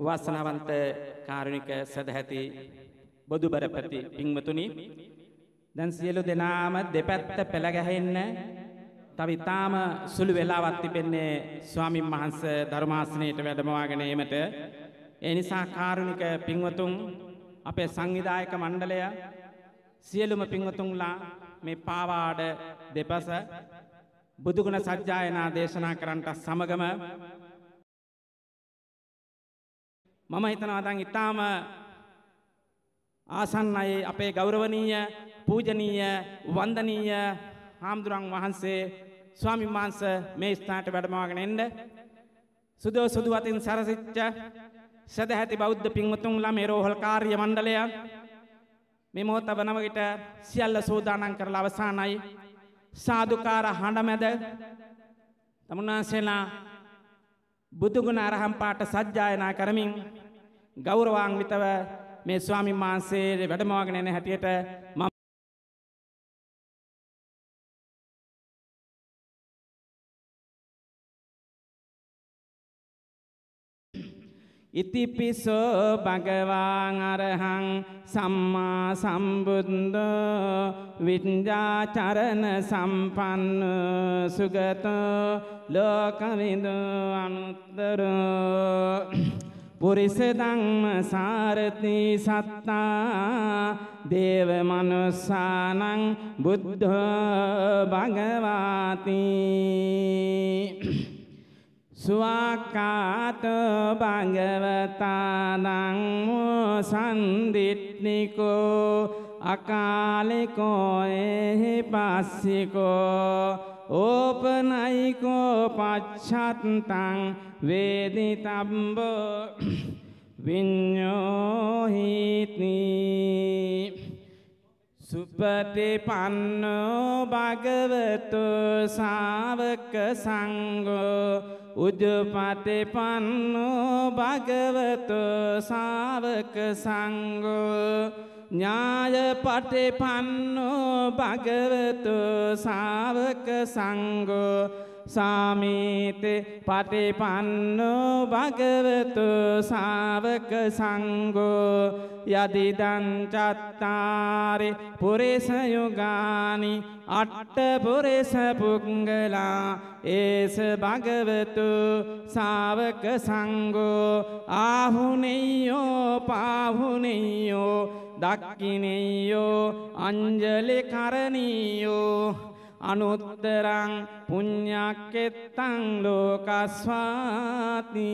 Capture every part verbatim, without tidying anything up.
වාසනාවන්ත කාරුණික සදැහැති බොදුබරපති පින්වතුනි, දැන් සියලු දෙනාම දෙපැත්ත පෙළ ගැහෙන්න තව ඉතාම සුළු වෙලාවක් තිබෙන්නේ ස්වාමින් වහන්සේ ධර්මාසනයට වැඩමවාගෙන ඒමට. ඒ නිසා කාරුණික පින්වතුන්, අපේ සංවිධායක මණ්ඩලය සියලුම පින්වතුන්ලා මේ පාවාඩ දෙපස බුදුගුණ සජ්ජායනා දේශනා කරන්නට සමගම මම හිතනවා දැන් ඊටාම ආසන්නයි අපේ ගෞරවනීය පූජනීය වන්දනීය හාමුදුරන් වහන්සේ ස්වාමීන් වහන්සේ මේ ස්ථානට වැඩමවගෙන එන්න සුදෝ සුදු වතින් සරසිච්ච සදැහැති බෞද්ධ පින්වතුන්ලා මේ රෝහල් කාර්ය මණ්ඩලය මේ මොහොත වන විට සියල්ල සූදානම් කරලා අවසానයි. සාදුකාර හඬ මැද තමුන්නාසේලා බුදුගුණ අරහම් පාඨ සජ්ජායනා කරමින් ගෞරවාන්විතව මේ ස්වාමීන් වහන්සේ වැඩමවගෙන එන හැටියට මම ඉතිපිසෝ භගවාන් අරහං සම්මා සම්බුද්ධෝ විඤ්ඤාචරණ සම්පන්න සුගතෝ ලෝකවිදු අනුත්තරෝ පුරිස ධම්ම සාරති සත්තා දේව මනුස්සානං බුද්ධෝ භගවාති ස්වාකාත භගවතා ධම්මෝ සම්දිට්ඨිකෝ අකාලිකෝ එහි පස්සිකෝ ඕපනයිකෝ පච්ඡත්තං වේදිතම්බෝ විඤ්ඤෝහිති සුපටිපන්නෝ භගවතු ශාවක සංඝෝ උජ්ජපටිපන්නෝ භගවතු ශාවක සංඝෝ ඥායපටිපන්නෝ භගවතු ශාවක සංඝෝ සාමීති පටිපන්නෝ භගවතු ශාවක සංඝෝ යදිදං චත්තාරි පුරිස යුගානි අට්ඨ පුරිස පුංගලා ඒස භගවතු ශාවක සංඝෝ ආහුනේයෝ පාහුනේයෝ දක්ඛිනේයෝ අංජලි කරණීයෝ අනුත්තරං පුඤ්ඤක්කෙත්තං ලෝකස්වාති.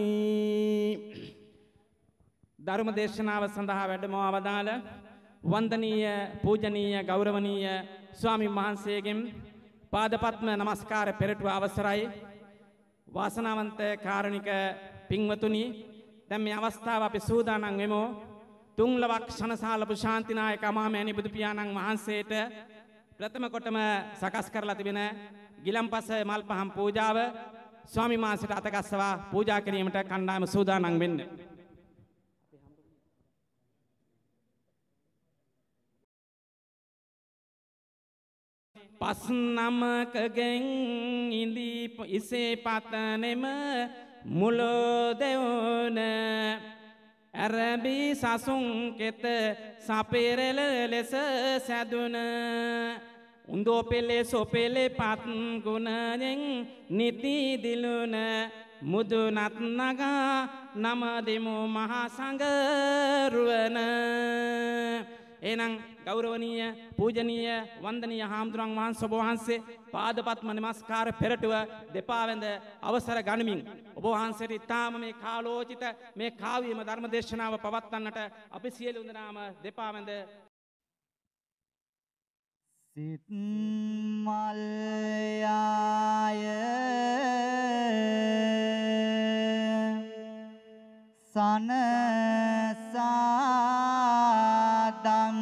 ධර්ම දේශනාව සඳහා වැඩම අවදාළ වන්දනීය පූජනීය ගෞරවනීය ස්වාමීන් වහන්සේගෙන් පාදපත්ම නමස්කාර පෙරටුව අවසරයි. වාසනාවන්ත කාරුණික පින්වතුනි, දැන් මේ අවස්ථාව අපි සූදානම් වෙමු තුන්ලවක් ශනසාලපු ශාන්තිනායක අමාමෑණි බුදු පියාණන් වහන්සේට ප්‍රථම කොටම සකස් කරලා තිබෙන ගිලම්පස මල් පහන් පූජාව ස්වාමීන් වහන්සේට අතගස්සවා පූජා කිරීමට කණ්ඩායම සූදානම් වෙන්න. පස් නමකගෙන් ඉඳි ඉසේ පතනෙම මුලෝ දෙවන ඇරබි සසුන් කෙත සපෙරෙල ලෙස සැදුන උන්දෝ පෙලේ සොපෙලේ පත් ගුණයෙන් නිති දිලුන මුදුනත් නගා නම දෙමු මහා සංඝරුවන. එනං ගෞරවනීය පූජනීය වන්දනීය හාමුදුරන් වහන්සේ ඔබ වහන්සේ පාදපත්ම නමස්කාර පෙරටුව දෙපා වැඳ අවසර ගනිමින් ඔබ වහන්සේට ඉතාම මේ කාලෝචිත මේ කාව්‍යම ධර්ම දේශනාව පවත්වන්නට අපි සියලු දෙනාම දෙපා වැඳ සිත් මල් යාය සනසාදම්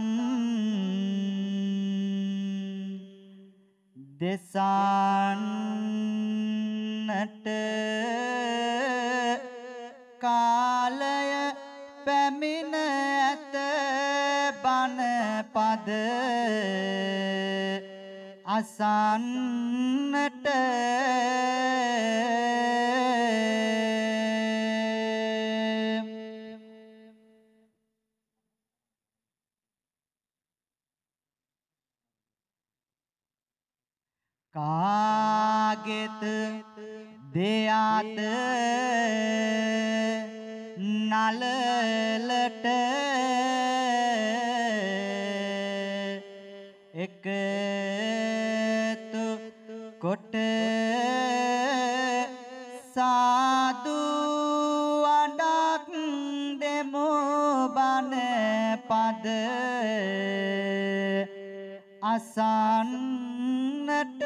දෙසන්නට කාලය පැමිණ ඇත බණ පද අසන්නට කාගෙත දෙයාත නලලට එකතු කොට සාදු අඩක් දෙමු බණ පද අසන්නට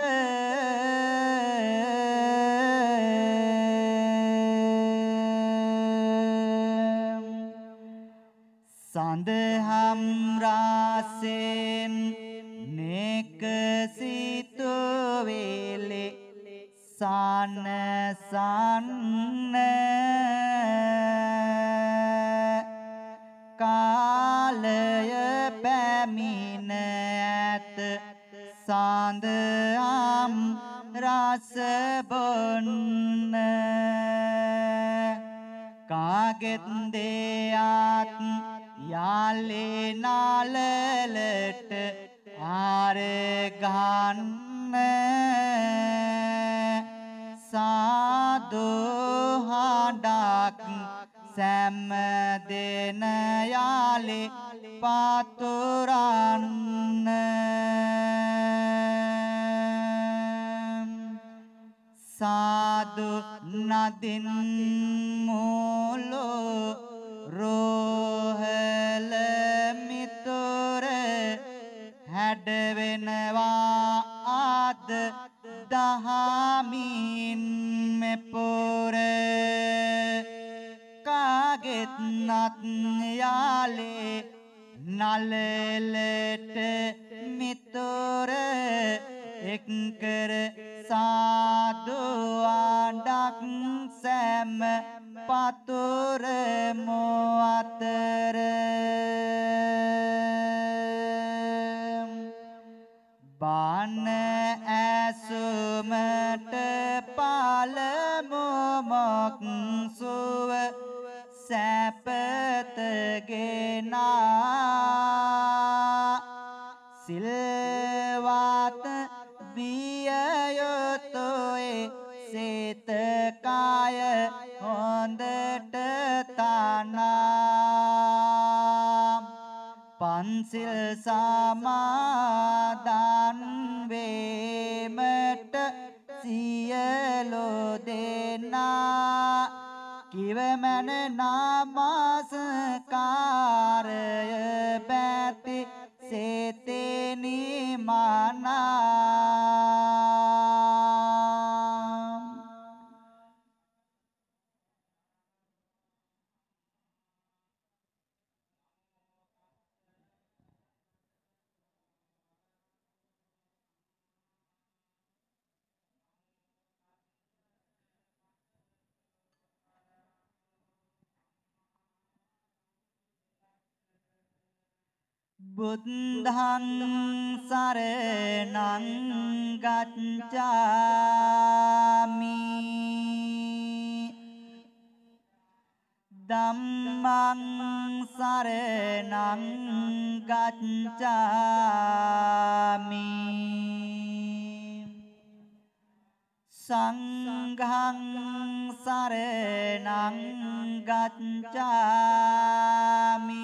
සඳහම් රාසෙන් නෙකසිතු වේලේ සාන සන්න කාලය පැමිණ ඇත සඳහම් රස බොන්න කාගෙත් දෙයාත් යාලේ නාලලට ආරගන්න සාදු හඬක් සැම දෙන යාලේ පතුරන්න සාදු නදින් මූලෝ රෝහල මිතුර හැඩවෙනවා ආද දහමින් මෙපොර කාගෙත් නත් යාලේ නලලට මිතුර එක්කර සාදු ආඩක් සැම පතුර මොඅතර බාන ඇසුමට පළමු මොක් සුව සැපත ගෙනා සිල්වත් විය යුතුයි සිත කාය හොඳට තනා පන්සිල් සමාදන් වීමට සියලු දෙනා කිවමන නමස්කාරය බැති සිතෙනි මනා බුද්ධං සරණං ගච්ඡාමි ධම්මං සරණං ගච්ඡාමි සංඝං සරණං ගච්ඡාමි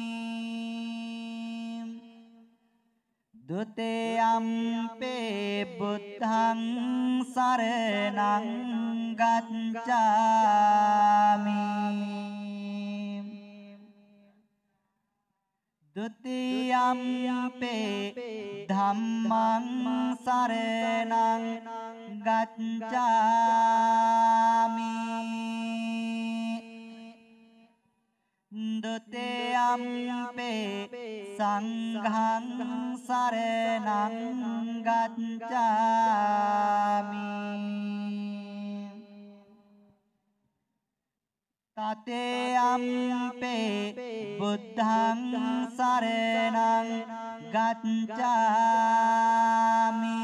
ဒုတိယံ පේ බුද්ධං සරණං ගච්ඡාමි ဒုတိယံ පේ ධම්මං සරණං ගච්ඡාමි ဒုတိယံ පේ සංඝං සරණං ගච්ඡාමි ตติยมปิบุตังสารนังกัจจามิ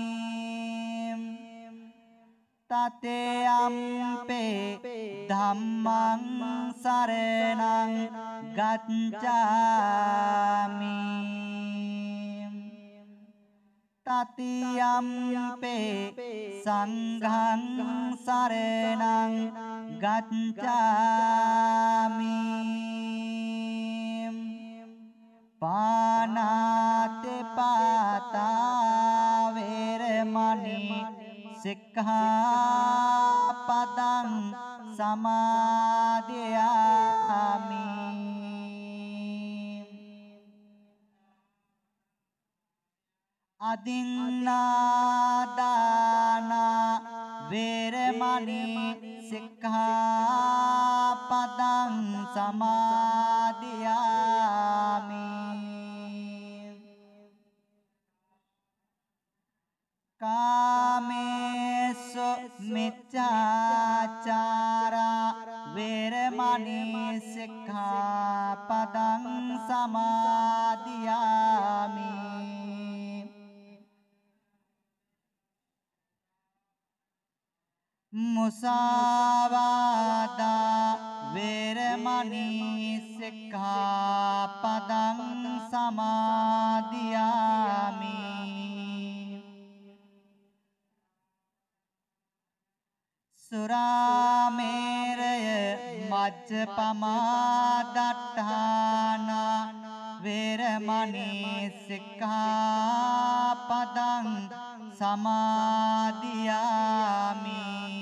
ตติยมปิธัมมังสารนังกัจจามิ තතියම්පේ සංඝං සරණං ගච්ඡාමි පාණාතිපාතා වේරමණී සික්ඛාපදං සමාදියාමි අදින්නාදානා වේරමණී සික්ඛාපදං සමාදියාමි කාමේසු මිච්ඡාචාරා වේරමණී සික්ඛාපදං සමාදියාමි මුසාවාදා වේරමණී සික්ඛාපදං සමාදියාමි සුරාමේරය මජ්ජපමා දට්ඨානා වේරමණී සික්ඛාපදං සමාදියාමි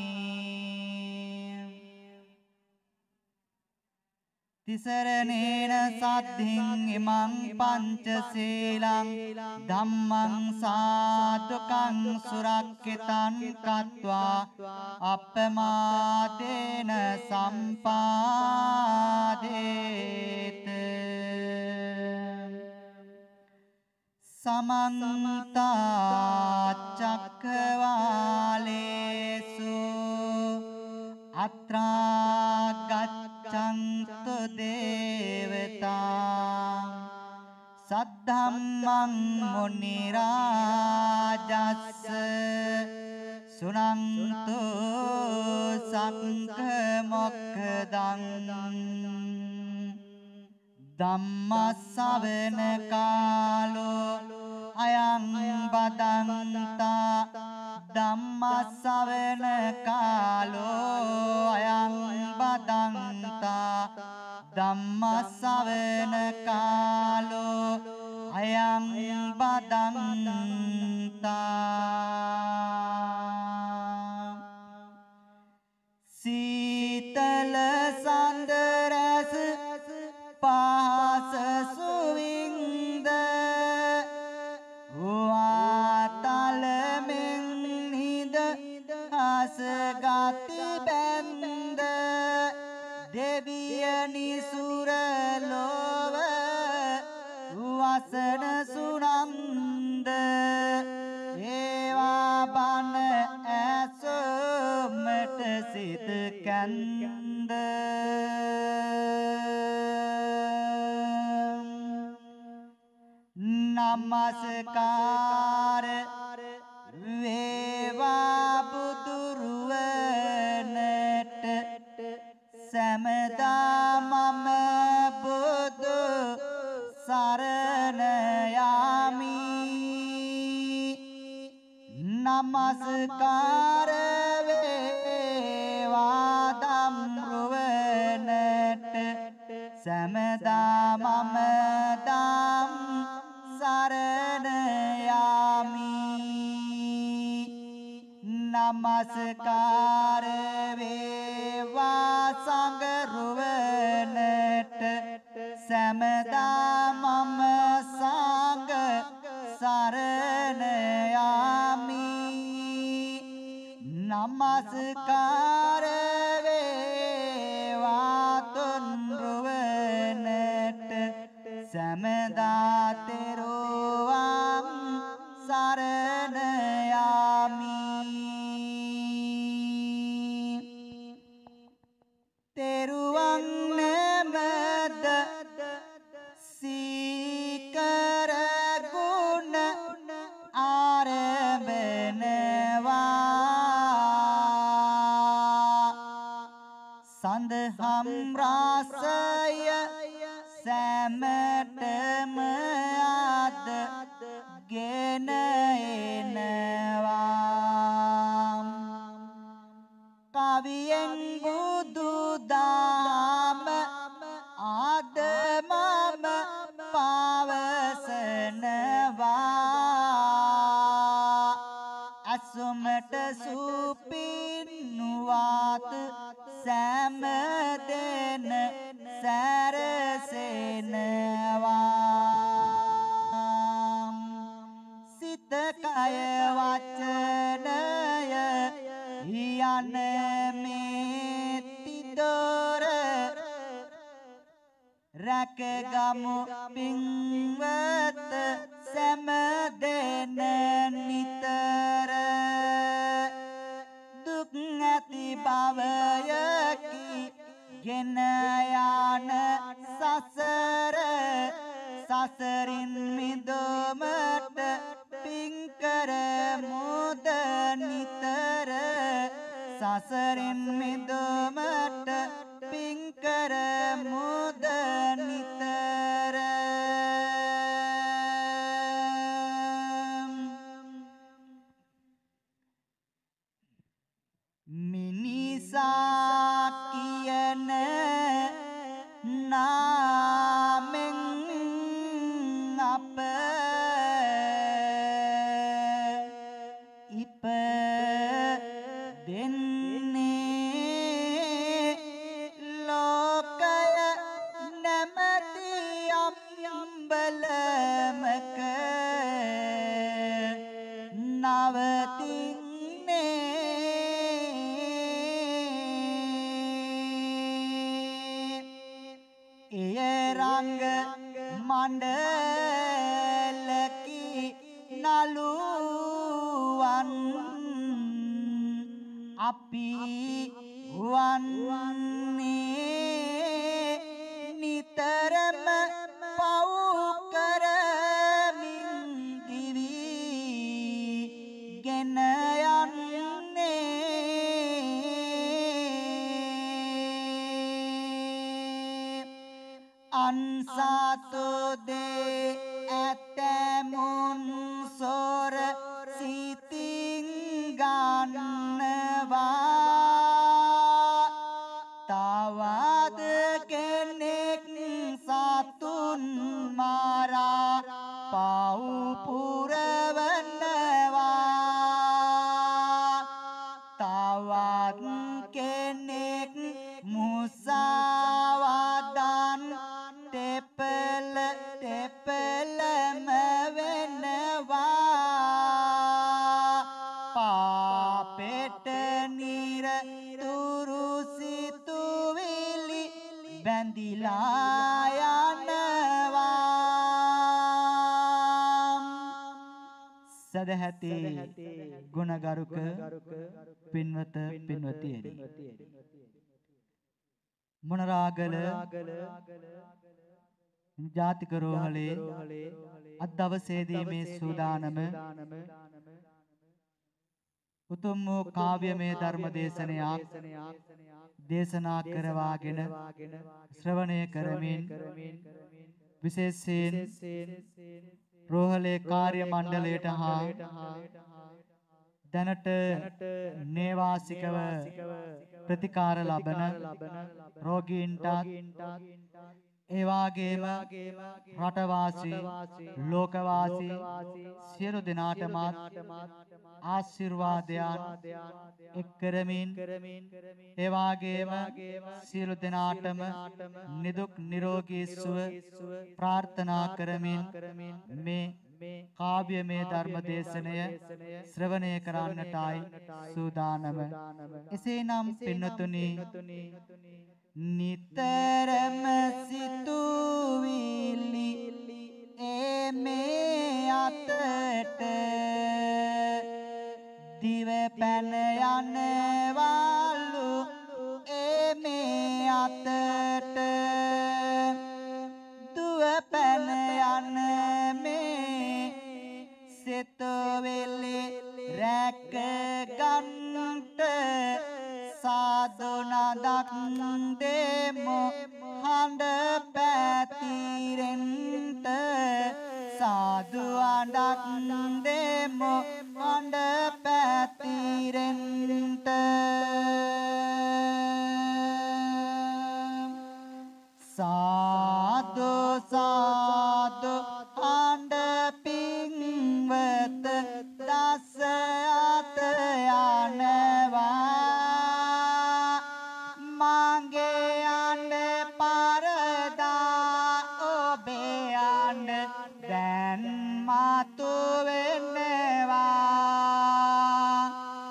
තිසරණේන සද්ධින් ඉමං පංචශීලං ධම්මං සාදුකං සුරක්ඛිතං කତ୍වා අප්පමාදේන සම්පාදේත සමන්ත චක්කවාලේසු අත්‍රා ගච්ඡන්තු දේවතා සද්ධම්මං මුනි රාජස්ස සුනන්තු සක්ඛ මොක්ඛදං ධම්ම ශ්‍රවණ කාලෝ අයං බදන්තා ධම්ම ශ්‍රවණ කාලෝ අයං බදන්තා ධම්ම ශ්‍රවණ කාලෝ අයං බදන්තා සීතල සඳරස පාස සුවින්ද වාතල මෙන් නිද අසගති බැන්ද දෙවියනි සුර ලෝව වසන සුනන්ද ඒවා බන ඇසුමට සිත කන්ද නමස්කාර වේවා බුදුරුවනට සමදා මම බුදු සරණ යාමි නමස්කාර වේවා ධම්රුවනට සමදා මම ධම් සරණ යාමි නමස්කාර වේවා සංඝරුවනට සමදා මම සංඝ සරණ යාමි නමස්කාර වේවා තුන්රුවනට සමදා තෙරුවන් සරණ යාමි තෙරුවන් නැමද සීකර ගුණ ආරඹනවා සඳහම් රාසය සැමටම ආද ගෙන එනවා කවියෙන් බුදු දහම ආද මම පවසනවා අසුමට සුපින්නුවාත සෑම දෙන සැරසෙනවා සිත කය වචනය යන මේ තිදොර රැකගමු පින්වත සෑම දෙන නිතර දුක් ඇති භවයකි ගෙන යන සසර සසරින් මිදොමට පින් කරමුද නිතර සසරින් මිදොමට පින් කරමුද නිතර මිනිසා කියන නාමෙන් අප ඉපදෙන්නේ ලෝකය නැමැති අම්බලමක නවතින්නේ එය රංග මණ්ඩලකි නළුවන් අපි වන්නේ නිතරම පව් කරමින් දිවි ගෙන යන්නේ අන්සතෝ දේ ඇතැමුන් සොර සිතින් ගන්නවා තවද කෙනෙක් සතුන් මාරා පව් පුරවනවා තවත් කෙනෙක් මුසාවාදන් තෙපල තෙපලම වෙනවා පාපෙට නිරතුරු සිතුවිලි බැඳිලා යනවා සදහැති ගුණගරුක පින්වත පින්වතියනි මොනරාගල ජාතික රෝහලේ අද දවසේදී මේ සූදානම උතුම් වූ කාව්‍යමය ධර්ම දේශනයක් දේශනා කරවාගෙන ශ්‍රවණය කරමින් විශේෂයෙන් රෝහලේ කාර්ය මණ්ඩලයට හා දැනට නේවාසිකව ප්‍රතිකාර ලබන රෝගීන්ට ඒ වාගේම රටවාසී ලෝකවාසී සියලු දෙනාටම ආශිර්වාදයන් එක් කරමින් ඒ වාගේම සියලු දෙනාටම නිදුක් නිරෝගී සුව ප්‍රාර්ථනා කරමින් මේ කාව්‍යමය ධර්ම දේශනය ශ්‍රවණය කරන්නටයි සූදානම එසේනම් පින්නතුනි නිතරම සිතුවිලි ඒ මේ අතට දිව පැන යනවලු ඒ මේ අතට දුව පැන යන මේ සිතුවිලි රැක ගන්නට සාදුනදක් දෙමු හඬ පැතිරෙන්ට සාදු අඬක් දෙමු අඬ පැතිරෙන්ට සාදු සාදු අඬ පින්වත දස අත යනවා මගේ අඬ පරදා ඔබේ අඬ දැන් මතු වෙනවා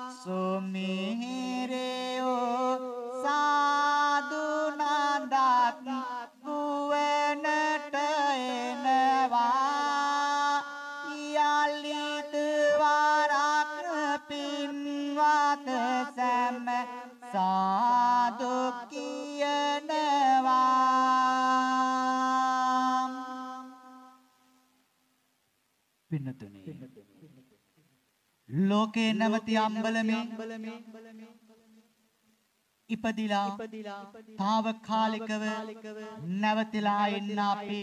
සුමිහිරයෝ සාදු නඩක් ගුවනට එනවා යලිත් වරක් පින්වත් සැම සාදු කියනවා පින්නතුනි ලෝකේ නැවති අම්බලමේ ඉපදිලා తాවකාලිකව නැවතිලා ඉන්න අපි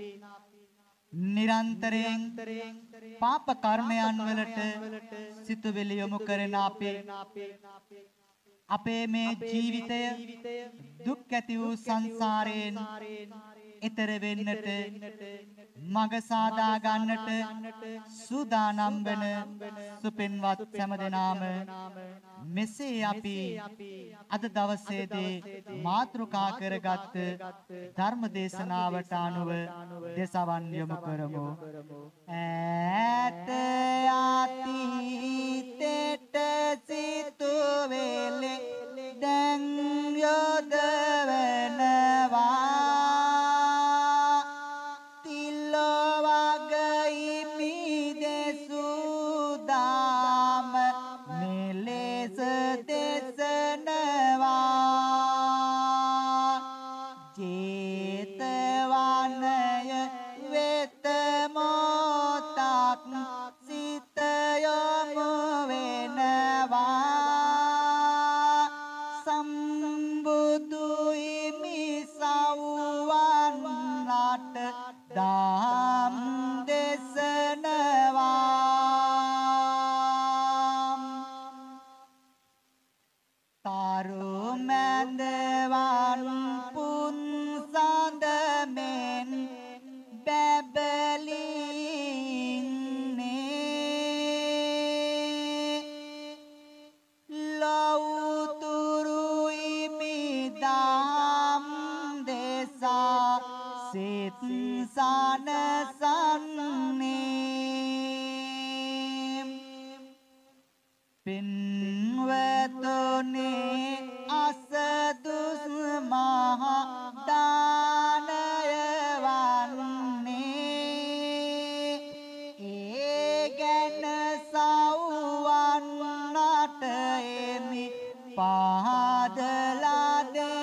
නිරන්තරයෙන් පාප කර්මයන් වලට සිතුවිලි යොමු කරන අපි අපේ මේ ජීවිතය දුක් ඇති වූ සංසාරයෙන් එතර වෙන්නට මඟ සාදා ගන්නට සූදානම් වන සුපින්වත් සෑම දෙනාම මෙසේ අපි අද දවසේදී මාතෘකා කරගත් ධර්ම දේශනාවට අනුව දේශවන් යොමු කරමු ඈත අතීතෙට සිතුවිලි දැන් යොදවනවා දහම් දේශනවා තරු මැදවන් පුන් සඳ මෙන් බැබලින්නේ ලෞතුරු ඉමිදම් දේශා සිත සනසන්නේ පින්වතුනි අසදුස් මහ දානය වන්නේ ඒ ගැන සව්වන්නට එමි පහදලා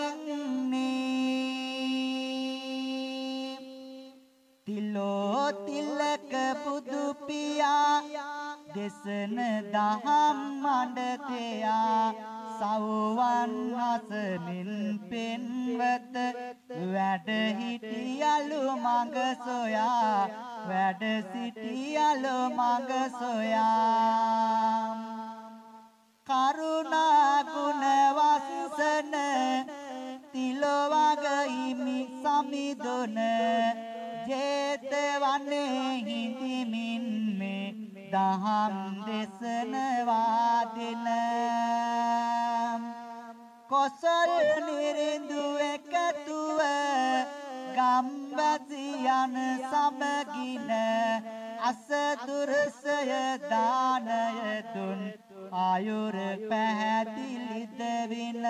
දෙන්නේ තිලෝ තිලක බුදු පියා දෙසන දහම් මඬතයා සව්වන් හසමින් පෙන්වත වැඩ හිටියලු මඟ සොයා වැඩ සිටියලු මඟ සොයා කරුණා ගුණ වස්සන තිලවග හිමි සමිඳුන ජේතවනේ හිඳිමින් මේ දහම් දේශනවා දින කොසල් නිරිඳු එකතුව ගම්බසියන් සමගින අසදුරසය දානය දුන් ආයුර පැහැදිලිද වින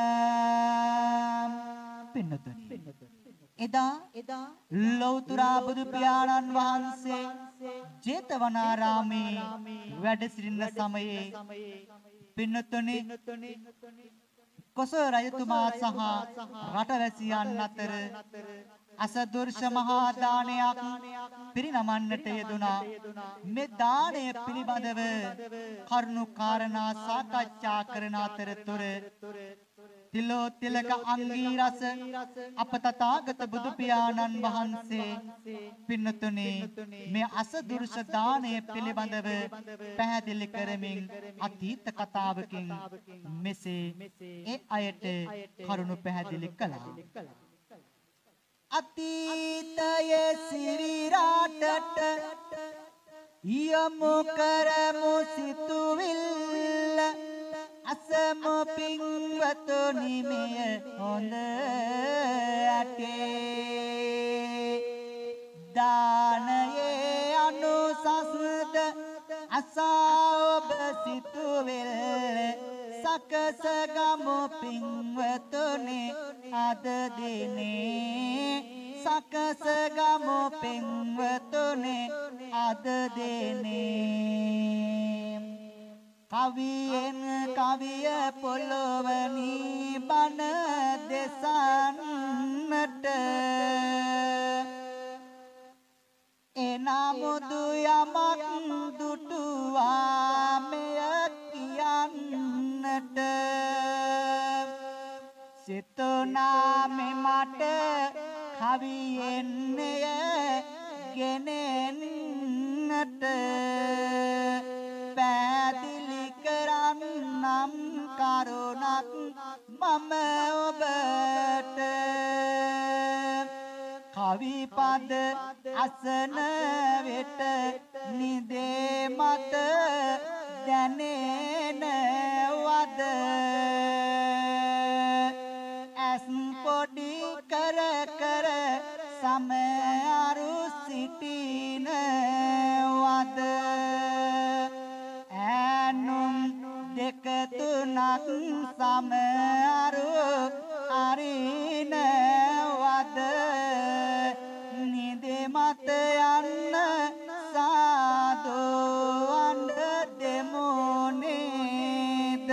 පින්නතුනි එදා ලෞතුරා බුදු පියාණන් වහන්සේ ජේතවනාරාමේ වැඩ සිටින සමයේ පින්නතුනි කොසල් රජතුමා සහ රටවැසියන් අතර අසදුර්ශ මහා දානයක් පිරිනමන්නට යෙදුණා. මේ දාණය පිළිබඳව කරුණු කාරණා සාකච්ඡා කරන අතරතුර තිලෝ තිලක අංගී රස අප තථාගත බුදු පියාණන් වහන්සේ පින්නතුනේ මේ අසදුරුෂ දාණය පිළිබඳව පැහැදිලි කරමින් අතීත කතාවකින් මෙසේ ඒ අයට කරුණු පැහැදිලි කළා. අතීතයේ සිවිරාටට යමු කරමු සිතුවිල්ල අසමු පින්වතුනි මෙය හොඳ ඇටේ දානයේ අනුසස්ද අසා ඔබ සිතුවිල්ල සකස ගමු පින්වතුනි අද දිනේ සකස ගමු පින්වතුනි අද දිනේ කවියෙන් කවිය පොළොවනි බණ දෙසන්නට එනමුදු යමක් දුටුවා මෙය කියන්නට සිතුනා මෙමට කවියෙන්නය ගෙනෙන්නට පැදිලි කරන්නම් කරුණක් මම ඔබට කවි පද අසන වෙත නිදේ මත දැනෙනවද ඇස් පොඩි කර කර සමහරු සිටිනවද ඈනුම් දෙක තුනක් සමහරු අරිනවද නිදේ මත යන්න සාදු අඬ දෙමු නේද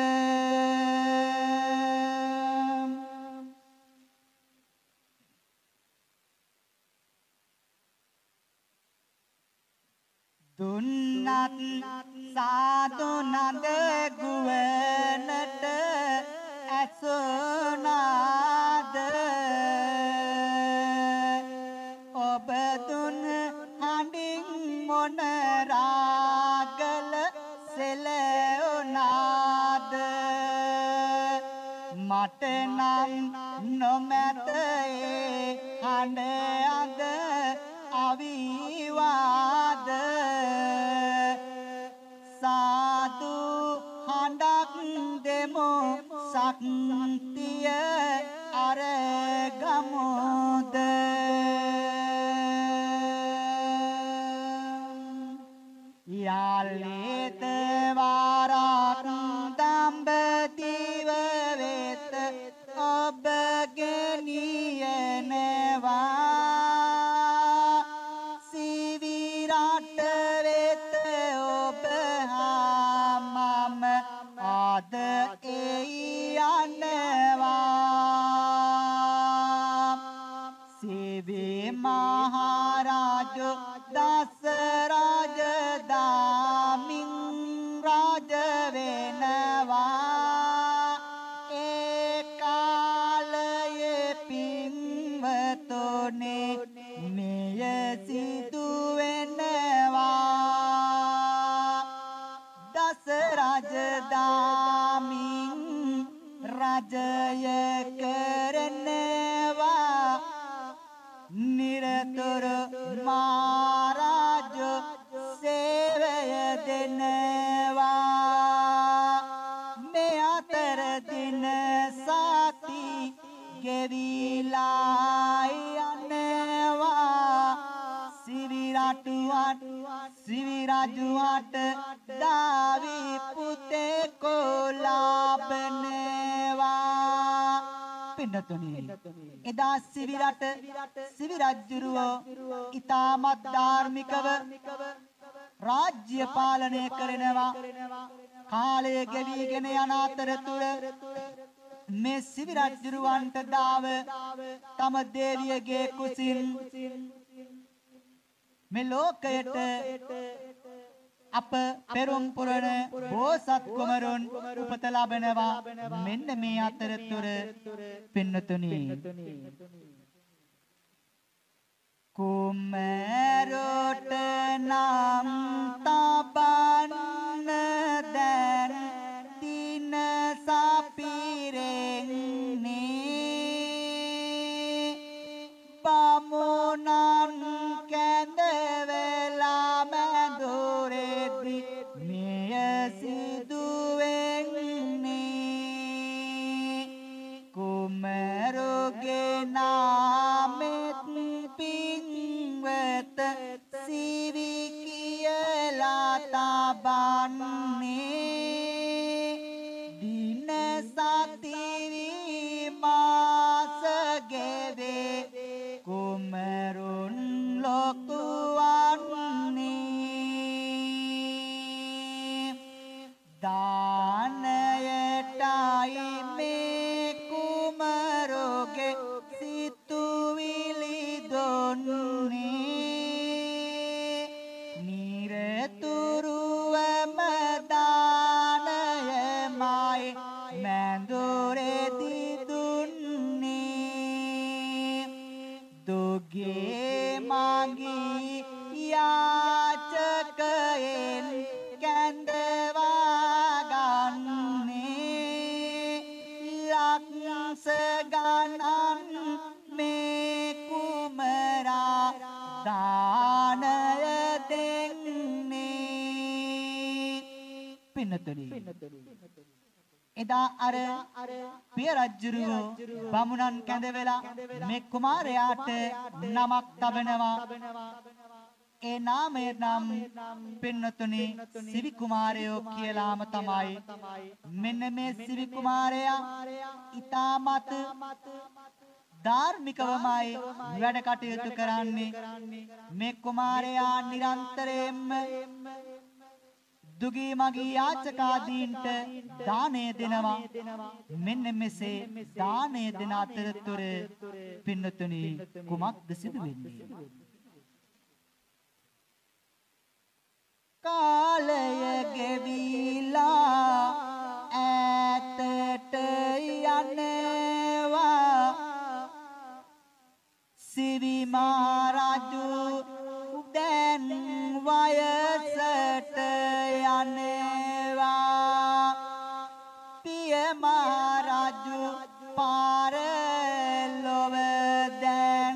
දුන්නත් සාදු නද ගුවනට ඇසුනාද ඔබ දුන් හඬින් මොන රාගල සෙලුනාද මට නම් නොමැත ඒ හඬ අද අවිවාද සාදු හඬක් දෙමු ශක්තිය අරගමුද යාලේත වාරක් දම්බදිව වෙත ඔබ ගෙනියනවා සිවිරට වෙත ඔබ හා මම අද එයි යනවා සිවි මහරජු දස රාජ දාමින් රාජ වෙනවා ඒ කාලයේ පින්වතුනේ මෙය සිදු වෙනවා දස රාජ දාමින් රාජය කරනවා නිරතුරු මහරජු සේවය දෙනවා මේ අතර දින සති ගෙවිලා යනවා සිවිරටුවට සිවිරජුවට දාවි පුතේ කොලාබනවා පින්නතුනි එදා සිවිරට සිවිරජුරුව ඉතාමත් ධාර්මිකව රාජ්‍ය පාලනය කරනවා කාලය ගෙවිගෙන යන අතරතුර මේ සිවිරජුරුවන්ට දාව තම දේවියගේ කුසින් මේ ලෝකයට අප පෙරම් පුරන බෝසත් කුමරුන් උපත ලබනවා මෙන්න මේ අතරතුර පින්නතුනි කුමරුට නම් තබන්න දැන් දින සපිරෙන්නේ බමුණන් කැඳ වෙලා මැදුරේදි මෙය සිදුවෙන්නේ කුමරුගේ නාමෙත් පින්වත සිවි කියලා තබන්නේ දින සතිවි මාස ගෙවේ කුමරුන් ලොකුවන්නේ දානයටයි මේ කුමරුගේ සිතුවිලි දුන්නේ නිරතුරුවම දානයමයි මැදුරේදි දුන්නේ දුගේ මගී යාචකයෙන් කැඳවා ගන්නේ ලක්ෂ ගණන් මේ කුමරා දානය දෙන්නේ පින්නතුනි එදා අර පිය රජුරෝ බමුණන් කැඳ වෙලා මේ කුමාරයාට නමක් තබනවා ඒ නාමය නම් පින්නතුනි සිවි කුමාරයෝ කියලාම තමයි මෙන්න මේ සිවි කුමාරයා ඊටමත් ධාර්මිකවමයි වැඩ කටයුතු කරන්නේ මේ කුමාරයා නිරන්තරයෙන්ම දුගී මගී යාචකාදීන්ට දානය දෙනවා මෙන්න මෙසේ දානය දෙන අතරතුර පින්නතුනි කුමක්ද සිදු වෙන්නේ කාලය ගෙවිලා ඈතට යනවා සිවි මහරජු දැන් වයසට යනවා පිය මහරජු පාරලොව දැන්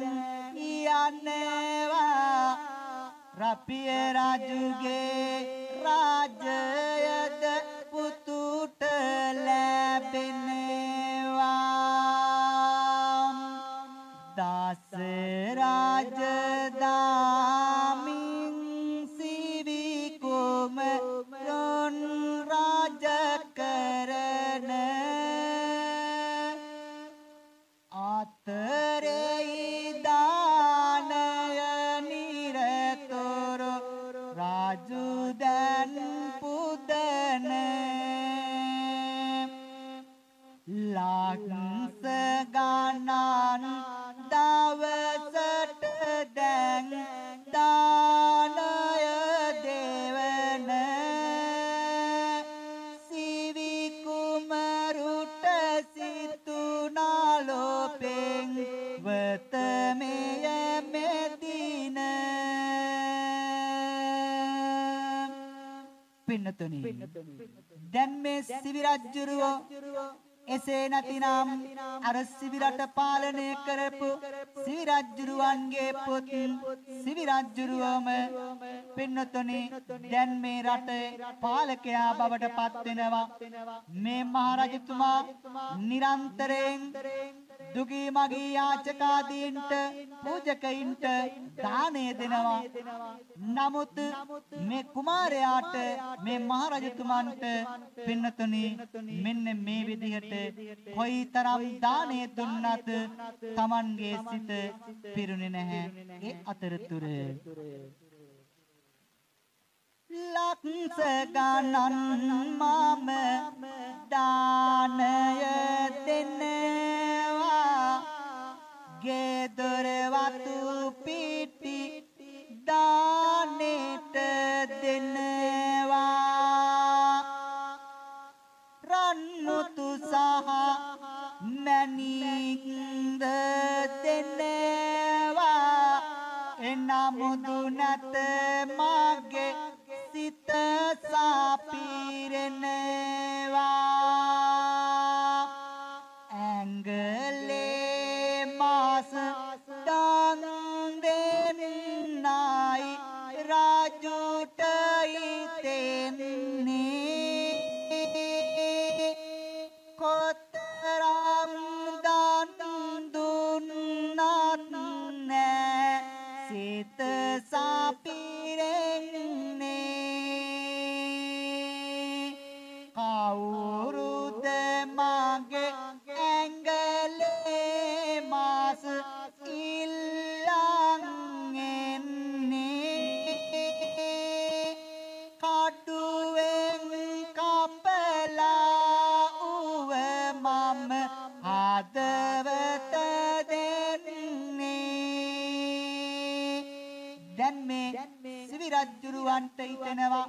යනවා රපිය රජුගේ රාජ්‍යයද පුතුට ලැබෙනවා දස රාජධාමින් සිවි කුමරුන් රාජ කරන අතරේ දානය නිරතුරු රාජු දැන් පුදන ලක්ෂ ගණන් දවසට දැන් දානය දෙවන සිවි කුමරුට සිතුනාලෝපෙන් වතමය මෙදින පින්නතුනි දැන් මේ සිවි රජුරෝ එසේ නැතිනම් අර සිවි රට පාලනය කරපු සිවි රජුරුවන්ගේ පුත් සිවි රජුරුවම පින්නතුනි දැන් මේ රටේ පාලකයා බවට පත් වෙනවා මේ මහරජතුමා නිරන්තරයෙන් දුගී මගී යාචකාදීන්ට පූජකයින්ට දානය දෙනවා නමුත් මේ කුමාරයාට මේ මහරජතුමන්ට පින්නතුනි මෙන්න මේ විදිහට කොයිතරම් දානය දුන්නත් Tamanගේ සිත පිරුණේ නැහැ ඒ අතරතුර ලක්ෂ ගණන් මම දානය දෙනවා ගෙදර වතු පිටි දානෙට දෙනවා දෙනවා එනමුදු නැත මගේ සිත සපිරෙනවා ඇඟලේ මාස දන් දෙන්නයි රාජුට ඉතෙන්නේ කොතරම් දන් දුන්නත් නෑ සිත සපිරෙන්නේ කවුරුද මගේ ඇඟලේ මාස ඉල්ලන් එන්නේ කඩුවෙන් කපලා උව මම හදවත දෙන්නේ දැන් මේ සිවි රජුරවන්ට හිතෙනවා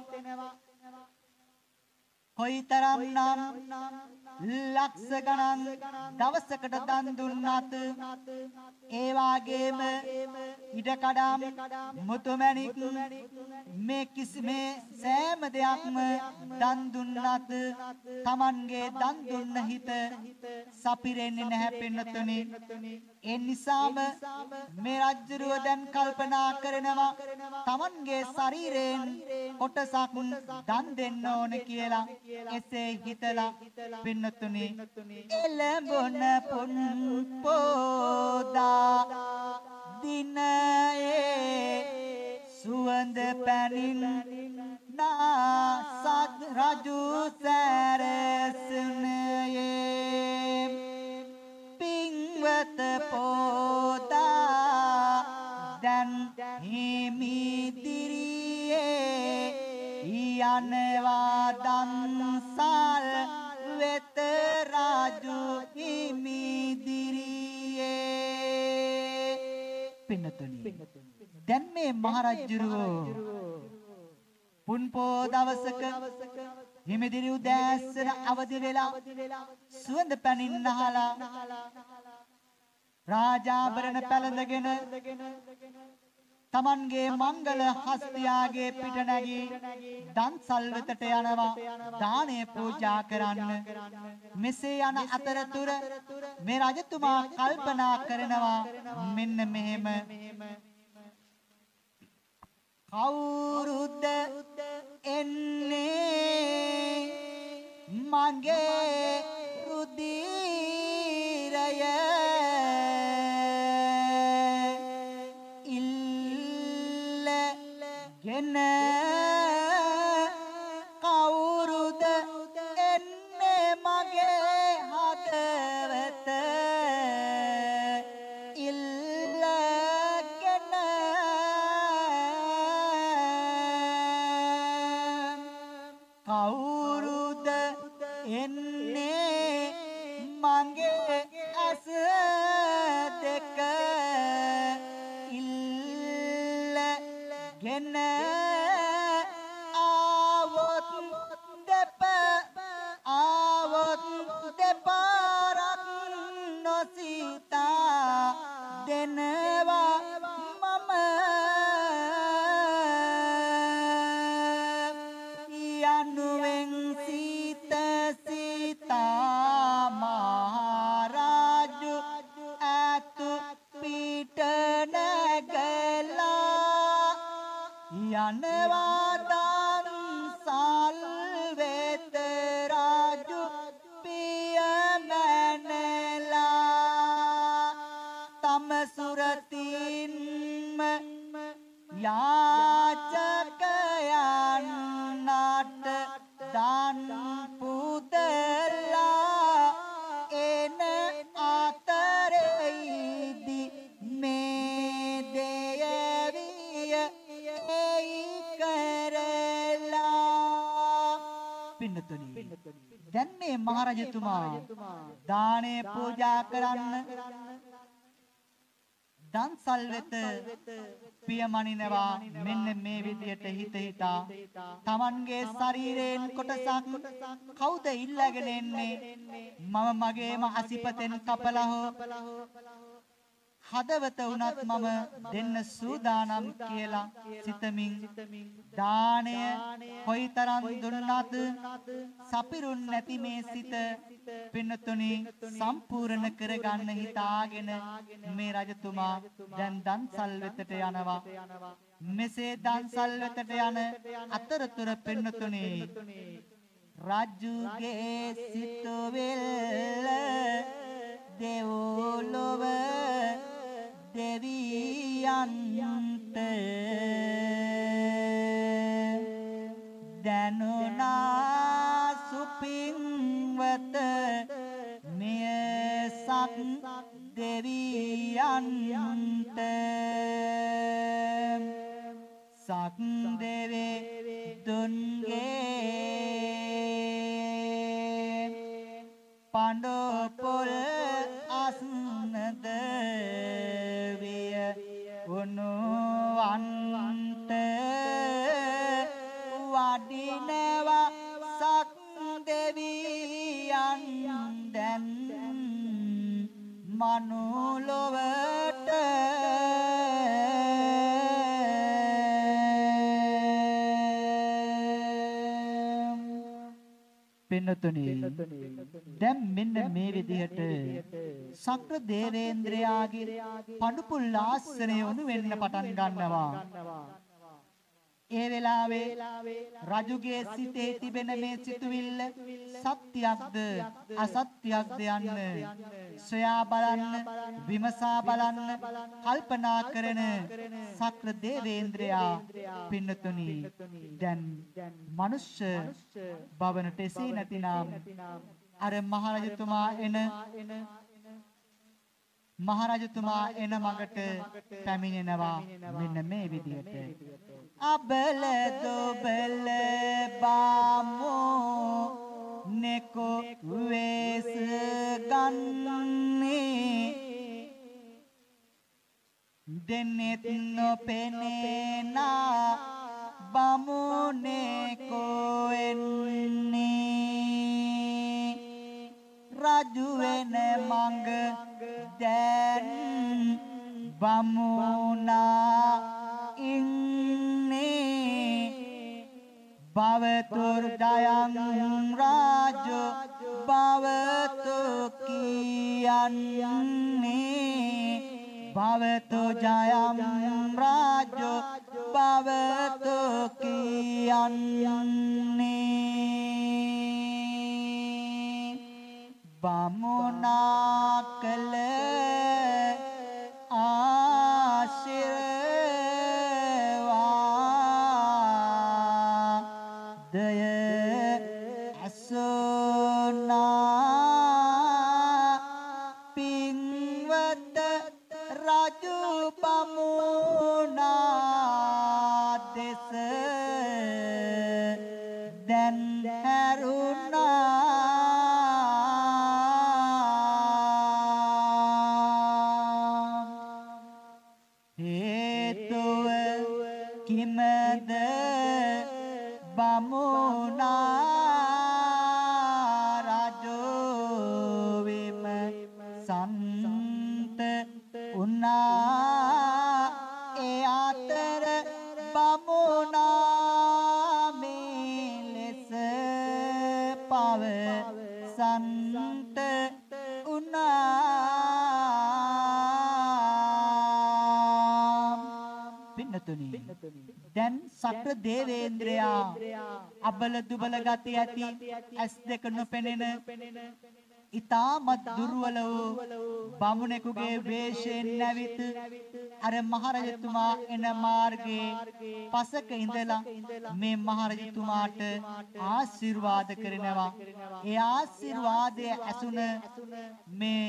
කොයිතරම් නම් ලක්ෂ ගණන් දවසකට දන් දුන්නත් ඒ වාගේම ඉඩකඩම් මුතුමැණික් මේ කිසිමේ සෑම දෙයක්ම දන් දුන්නත් Tamanගේ දන් දුන්න හිත සපිරෙන්නේ නැහැ පින්නතුනි ඒ නිසාම මේ රජුරුව දැන් කල්පනා කරනවා Tamanගේ ශරීරයෙන් කොටසක් දන් දෙන්න ඕන කියලා එසේ හිතලා පින්නතුනි එළඹුණ පුන් පෝදා දිනයේ සුවඳ පැනින් නාසත් රජු සැරසුනේ පින්වත පෝදා දැන් හිමිදිරියේ යනවා දන්සල් වෙත රාජු හිමිදිරියේ පින්නතුනි දැන් මේ මහරජුරෝ පුන්පෝ දවසක හිමිදිරි උදෑසන අවදි වෙලා සුවඳ පැනින් නහලා රාජාභරණ පැළඳගෙන Tamanගේ මංගල හස්තියාගේ පිට නැගී දන්සල් වෙතට යනවා දානය පූජා කරන්න මෙසේ යන අතරතුර මේ රජතුමා කල්පනා කරනවා මෙන්න මෙහෙම කවුරුද එන්නේ මගේ රුධිරය ගෙන කවුරුද එන්නේ මගේ හදවත ඉල්ලගෙන කවුරුද එන්නේ මගේ ඇස දෙක ඉල්ලගෙන ආවොත් දෙප ආවොත් දෙපාරක් නොසිතා දෙනවා මම යනුවෙන් සීත සීතා මහරජු ඇතු පිට නැගලා යනවා දන්සල් වෙත රාජු පිය මැනලා තම සුරතින්ම යාචකයන්ට දන් පුදලා එන අතරෙහිදි මේ දෙයවිය එයි කරලා පින්නතුනි දැන් මේ මහරජතුමා දානය පූජා කරන්න දන්සල් වෙත පියමනිනවා මෙන්න මේ විදියට හිත හිතා Tamanගේ ශරීරයෙන් කොටසක් කවුද ඉල්ලගෙන එන්නේ මම මගේම අසිපතෙන් කපලා හෝ හදවත වුණත් මම දෙන්න සූදානම් කියලා සිතමින් දාණය කොයිතරම් දුන්නත් සපිරුන් නැති මේ සිත පින්නතුනි සම්පූර්ණ කරගන්න හිතාගෙන මේ රජතුමා දැන් දන්සල් වෙතට යනවා. මෙසේ දන්සල් වෙතට යන අතරතුර පින්නතුනි රජුගේ සිතුවිල්ල දෙව්ලොව දෙවියන්ට දැනුණා සුපින්වත මෙය සත් දෙවියන්ට සත් දෙවේ දුන්ගේ පඬු පොල් අස්නද විය උනුවන්ට වඩිනවා සක් දෙවියන් දැන් මනුලොවට පින්නතුනි දැන් මෙන්න මේ විදිහට සක්‍ර දේවේන්ද්‍රයාගේ පඬුපුල් ආසනය උණු වෙන්න පටන් ගන්නවා. ඒ වෙලාවේ රජුගේ සිතේ තිබෙන මේ සිතුවිල්ල සත්‍යයක්ද අසත්‍යයක්ද යන්න සොයා බලන්න විමසා බලන්න කල්පනා කරන සක්‍ර දේවේන්ද්‍රයා පින්නතුනි දැන් මනුෂ්‍ය භවනට එසේ නැතිනම් අර මහරජතුමා එන මහරජතුමා එන මගට පැමිණෙනවා මෙන්න මේ විදිහට අබල දොබල බාමෝ නෙකෝ වේස ගන්නේ දෙනෙත් නොපෙනේනා බමුණේ කොෙන්නේ රජු වෙන මඟ දැන් බමුණා ඉන්නේ භවතුර් දයං රාජ භවතු කියන්නේ භවතු ජයං රාජ භවතු කියන්නේ බමුණා කළ ආශිර්වාදය අසුනා පින්වත රජු බමුණා දෙස දැන් හැරුණා හේතුව කිමද බමුණා රජෝ විම සන්ත උනා ඒ අතර බමුණා මේ ලෙස පවසන්ත උනා පින්නතුනි දැන් සක්‍ර දේවේන්ද්‍රයා අබල දුබල ගති ඇති ඇස් දෙක නොපෙනෙන ඉතාමත් දුර්වල වූ බමුණෙකුගේ වේශයෙන් නැවිත අර මහරජතුමා එන මාර්ගයේ පසක ඉඳලා මේ මහරජතුමාට ආශිර්වාද කරනවා. ඒ ආශිර්වාදයේ ඇසුන මේ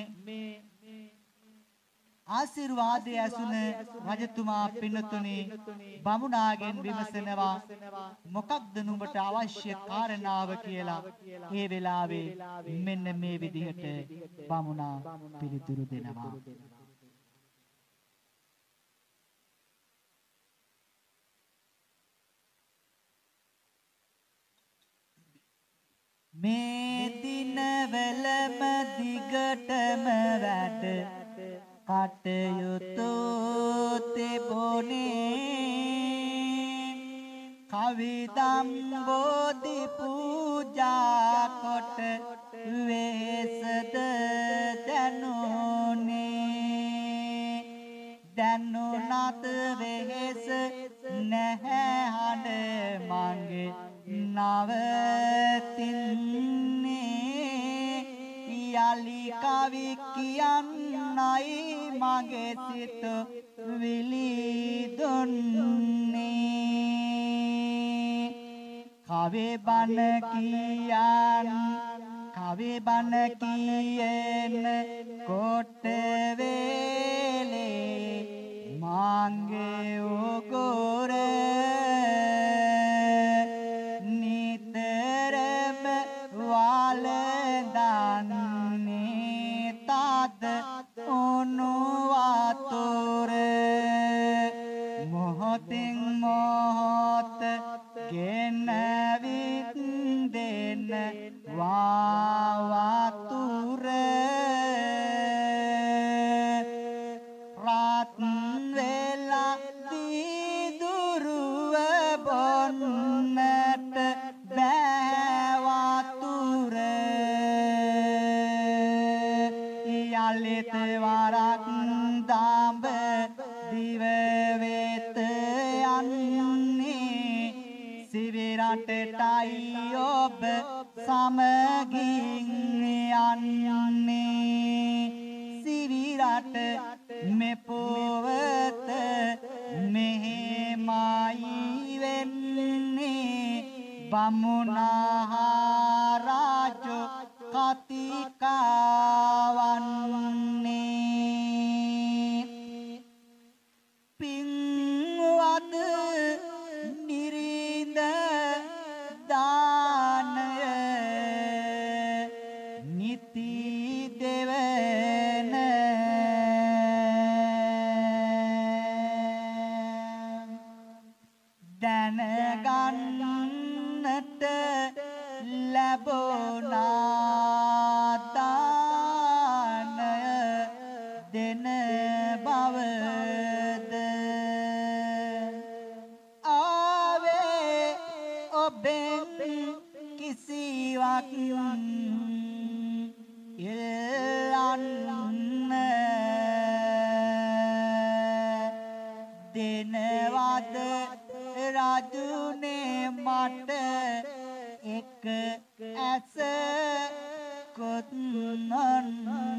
ආශිර්වාදයේ ඇසුන රජතුමා පින්නතුනි බමුණාගෙන් විමසනවා මොකක්ද නුඹට අවශ්‍ය කාරණාව කියලා. ඒ වෙලාවේ මෙන්න මේ විදිහට බමුණා පිළිතුරු දෙනවා. මේ දිනවලම දිගටම වැඩ කටයුතු තිබුණේ කවිදම් බෝධි පූජා කොට වෙහෙසද දැනුනේ දැනුණත් වෙහෙස නැහැ හඬ මගේ නවතින්නේ යලි කවි කියන්නයි මගේ සිත විලිදුන්නේ කවි බණ කියන් කවි බණ කියන කොට වේලේ මගේ උගුර නිතරම වළඳන්නේ තද උණු වතුර මොහොතින් මොහොත ගෙනවිත් දෙන වාවතුර රත් වෙලා දීදුරුව බොන්නට බෑවතුර යලිත වරක් දාඹ දිව වෙත යන්නේ සිවිරටටයි ඔබ සමගින් යන්නේ සිවිරට මෙපොවත මෙහෙමයි වෙන්නේ බමුණා රාජ කතිකාවන්නේ පින්වද නිරිඳ දානය නිති දෙවන දැනගන්නට ලැබුණා දානය දෙන බවද ආවේ ඔබෙන් කිසිවක් ඉල්ලන්න දෙනවද රජුනේ මට එක ඇස කොත්නන්න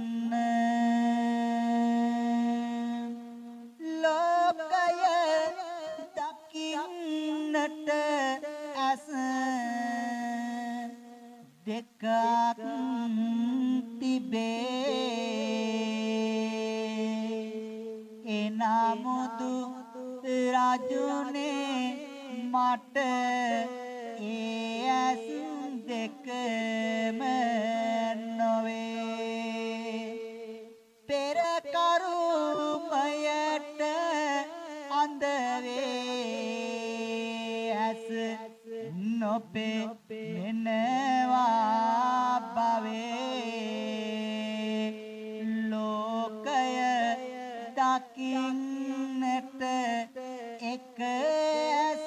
ලෝකය දකින්නට ඇස දෙකක් තිබේ එනමුදු රජුනේ මට ඒ ඇස් දෙකම නොවේ පෙර කරුමයට අඳ වේ ඇස් නොපෙනෙනවා භවේ ලෝකය දකින්නට එක ඇස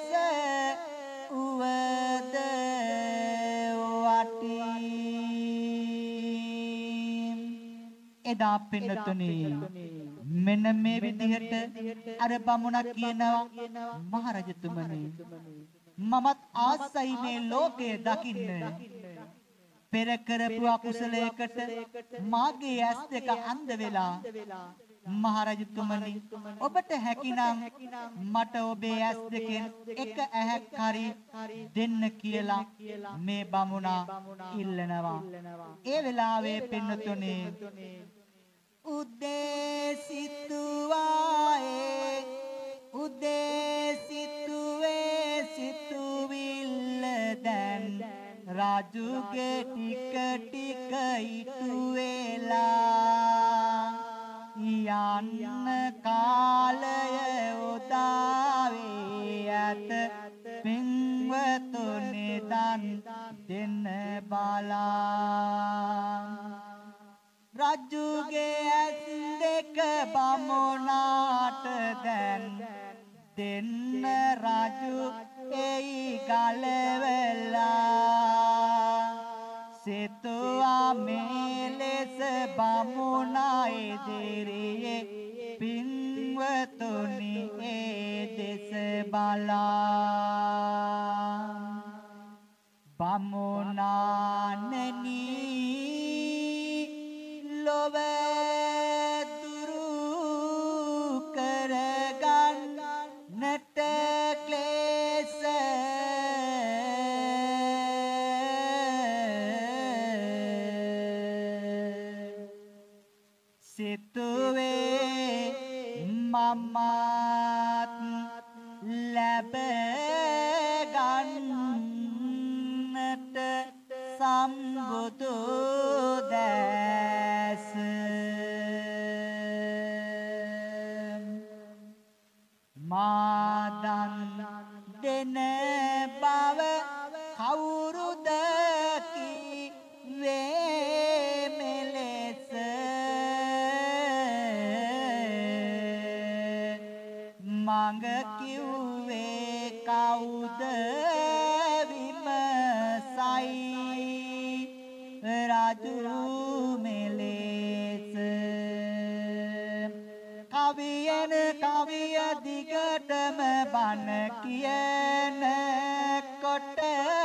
උවද වටි එදා පින්නතුනි මෙන්න මේ විදිහට අර බමුණා කියනවා මහරජතුමනි මමත් ආසයි මේ ලෝකය දකින්න පෙර කරපු අකුසලයකට මාගේ ඇස් දෙක අන්ධ වෙලා මහරජතුමනි ඔබට හැකිනම් මට ඔබේ ඇස් දෙකෙන් එක ඇහැක් හරි දෙන්න කියලා මේ බමුණා ඉල්ලනවා ඒ වෙලාවේ පින්නතුනි උදේ සිතුවායේ උදේ සිතුවේ සිතුවිල්ල දැන් රාජුගේ ටික ටික ඉටු වෙලා යන්න කාලය උදාවේ ඇත පින්වතුනි දන් දෙන්න බලා රජුගේ ඇස් දෙක බමුණාට දැන් දෙන්න රජු එයි ගලවලා සිතුවා මේ ලෙස බමුණා ඉදිරියේ පින්වතුනි ඒ දෙස බලා බමුණානනි ලොව දුරු කරගන්නට ක්ලේශ සිතුවේ මමත් ලැබ ගන්නට සම්බුදු දැස මාදන් දෙන බව කවුරුද කිව්වේ මෙලෙස මඟ කිව්වේ කවුද විමසයි රජු මෙලෙස කවියන කවිය දිගටම බණ කියන කොට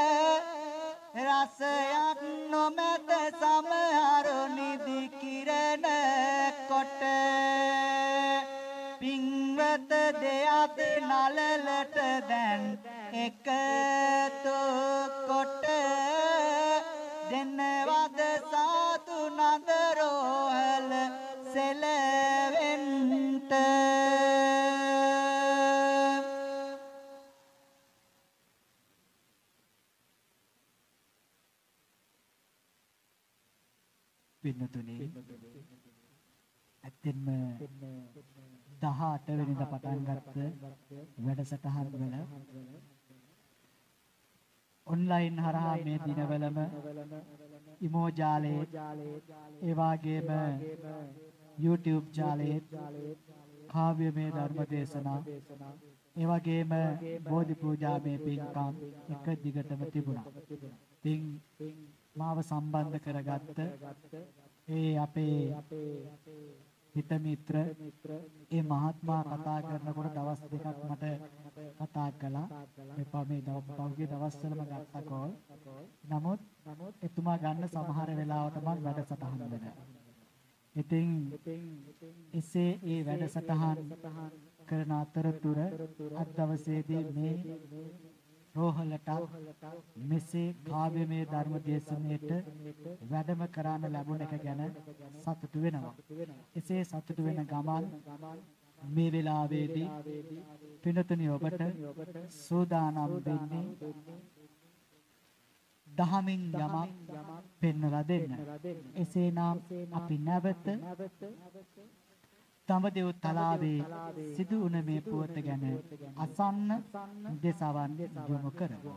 රසයක් නොමැත සමහරු නිදි කිරණ කොට පින්වත දෙයත් නලලට දැන් එකතු කොට දෙනවද සාතු නදරෝහල සෙලවෙන්ට පින්නතුනේ ඇත්තෙන්ම දහඅට වෙනිදා පටන් ගත්ත වැඩසටහන් වල ඔන්ලයින් හරහා මේ දිනවලම ඉමෝ ජාලයේ ඒ වගේම YouTube ජාලයේ කාව්‍යමය ධර්ම දේශනා ඒ වගේම බෝධි පූජාමය පින්කම් එක දිගටම තිබුණා. ඉතින් මාව සම්බන්ධ කරගත්ත ඒ අපේ හිත මිත්‍ර ඒ මහත්මයා කතා කරනකොට දවස් දෙකක් මට කතා කළා. මේ මේ පහුගිය දවස්වලම ගත්තා කෝල්. නමුත් එතුමා ගන්න සමහර වෙලාවට මම වැඩසටහන් වල. ඉතින් එසේ ඒ වැඩසටහන් කරන අතරතුර අද දවසේදී මේ රෝහලට මෙසේ කාව්‍යමය ධර්ම දේශනාවට වැඩම කරන්න ලැබුණ එක ගැන සතුටු වෙනවා. එසේ සතුටු වෙන ගමන් මේ වෙලාවේදී පින්තුනි ඔබට සෝදානම් වෙන්නේ දහමින් යමක් පෙන්වලා දෙන්න. එසේනම් අපි නැවත තඹදෙව් තලාවේ සිදු වුණ මේ පුවත ගැන අසන්න දෙසවන් යොමු කරමු.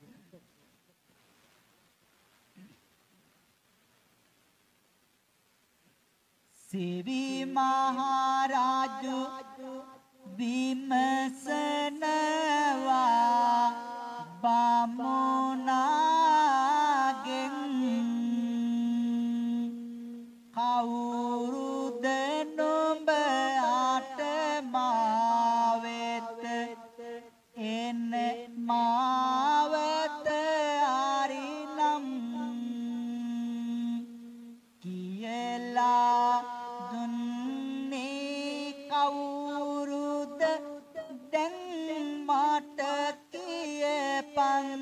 සිවි මහරජු විමසනවා බමුණාගෙන් කවුරුද නුඹ අට මාවෙත එන්නේ මාවත හරිනම් කියලා දුන්නේ කවුරුද දැන් මට කියපන්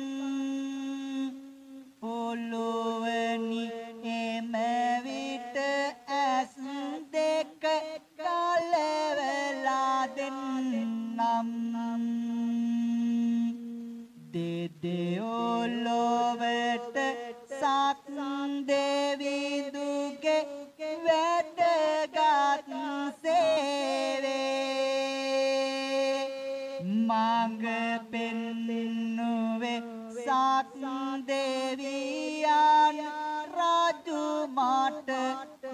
පොළොවනි එම විට ඇස් දෙක කලවලා දෙන්නම් දෙදෙව්ලොවට සත් දෙවිඳුගේ වැඩගත් සේවේ මඟ පෙන්නුවේ සත් දෙවියන් රජු මට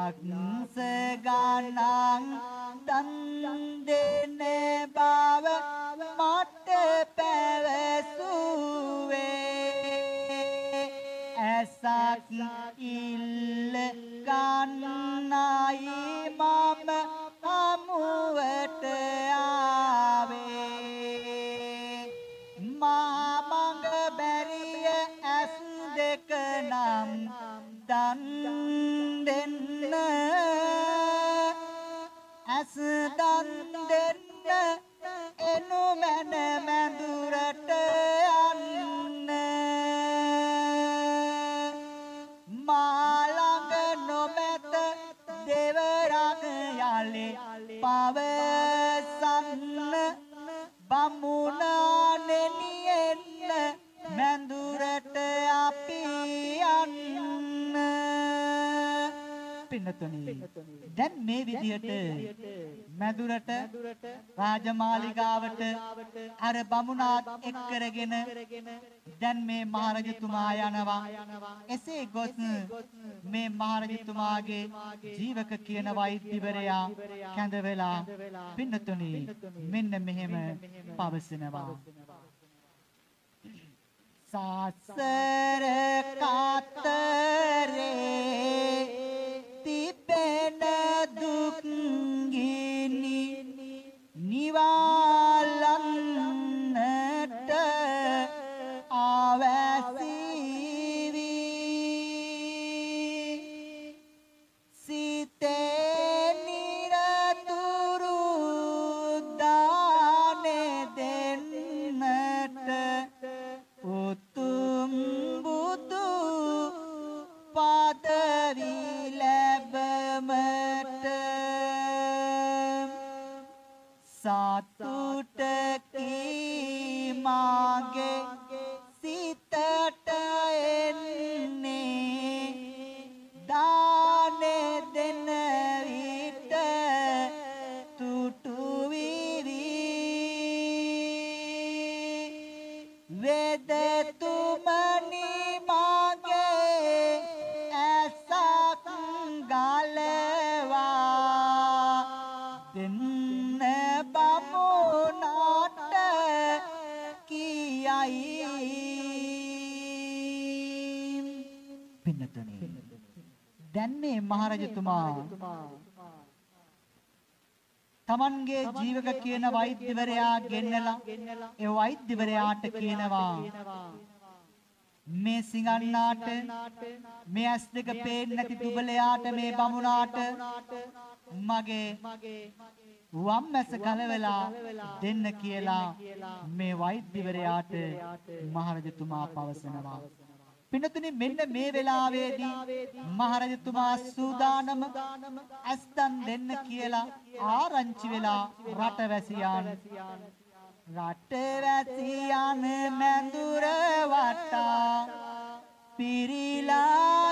ලක්ෂ ගණන් දන් දෙන බව මට පැවසුවේ ඇසක් ඉල්ල ගන්නයි මම හමුවට ආවේ මා මඟ බැරිය ඇස් දෙක නම් දන් දෙන්න ඇස් දන් දෙන්න එනු මැන මැදුරට යන්න මා ළඟ නොමැත දෙවරක් යලි පවසන්න බමුණානෙනි එන්න මැදුරට අපි යන්න පින්නතුනි දැන් මේ විදියට මැදුරට රාජමාලිගාවට අර බමුණාත් එක් කරගෙන දැන් මේ මහරජතුමා යනවා එසේ ගොස් මේ මහරජතුමාගේ ජීවක කියන වෛද්‍යවරයා කැඳ වෙලා පින්නතුනි මෙන්න මෙහෙම පවසනවා සාසර කාතරේ තිබෙන දුක් ගිනි නිවාලන්නට අවැසි වී සිතේ නිරතුරු දානේ දෙන්නට උතුම් බුදු පදවි ලැබමට සතුටකි මාගේ සිතට එන්නේ දානේ දෙන විට තුටු විවි වෙදතුමනි මාගේ ඇසක් ගලවා දෙන්න බමුණාට කියයි පින්නතුනි දැන් මේ මහරජතුමා තමන්ගේ ජීවක කියන වෛද්‍යවරයා ගෙන්නලා ඒ වෛද්‍යවරයාට කියනවා මේ සිඟන්නාට මේ ඇස් දෙක පේන්නේ නැති දුබලයාට මේ බමුණාට මගේ වම් මැස ගලවලා දෙන්න කියලා මේ වෛද්‍යවරයාට මහරජතුමා පවසනවා පින්නතුනි මෙන්න මේ වෙලාවේදී මහරජතුමා සූදානම ඇස්තන් දෙන්න කියලා ආරංචි වෙලා රටවැසියන් රටවැසියන් මැදුර වටා පිරීලා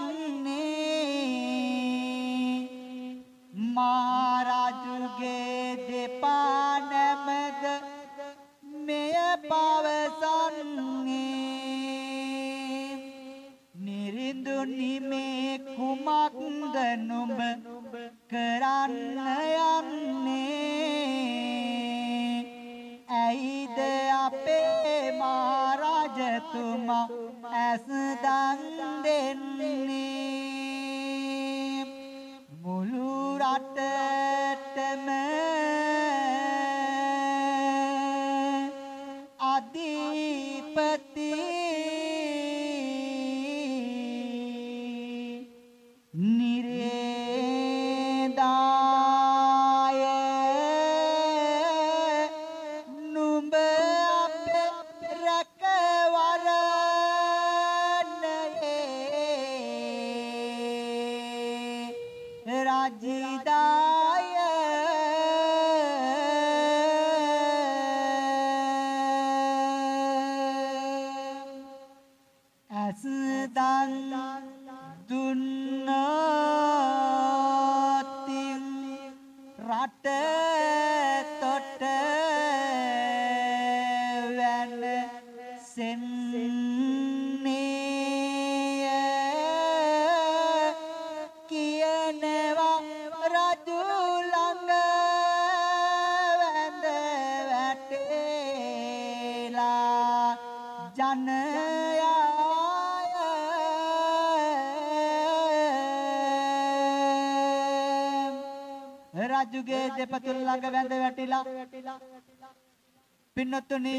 ඉන්නේ මහරජුගේ දෙපා නැමද මෙය පවසන්නේ නිරිඳුනි මේ කුමක්ද නුඹ කරන්න යන්නේ ඇයිද අපේ මහරජතුමා ඇස් දන් දෙන්නේ මුළු රටටම අධිපති නිරේදාය නුඹ අප රැකවරණයේ රජිදාය ඇස් දන් දුන්නොතින් රට තොට වැන සෙන්නේ කියන ජනයා රජුගේ දෙපතුල් ළඟ වැඳ වැටිලා පින්නතුනි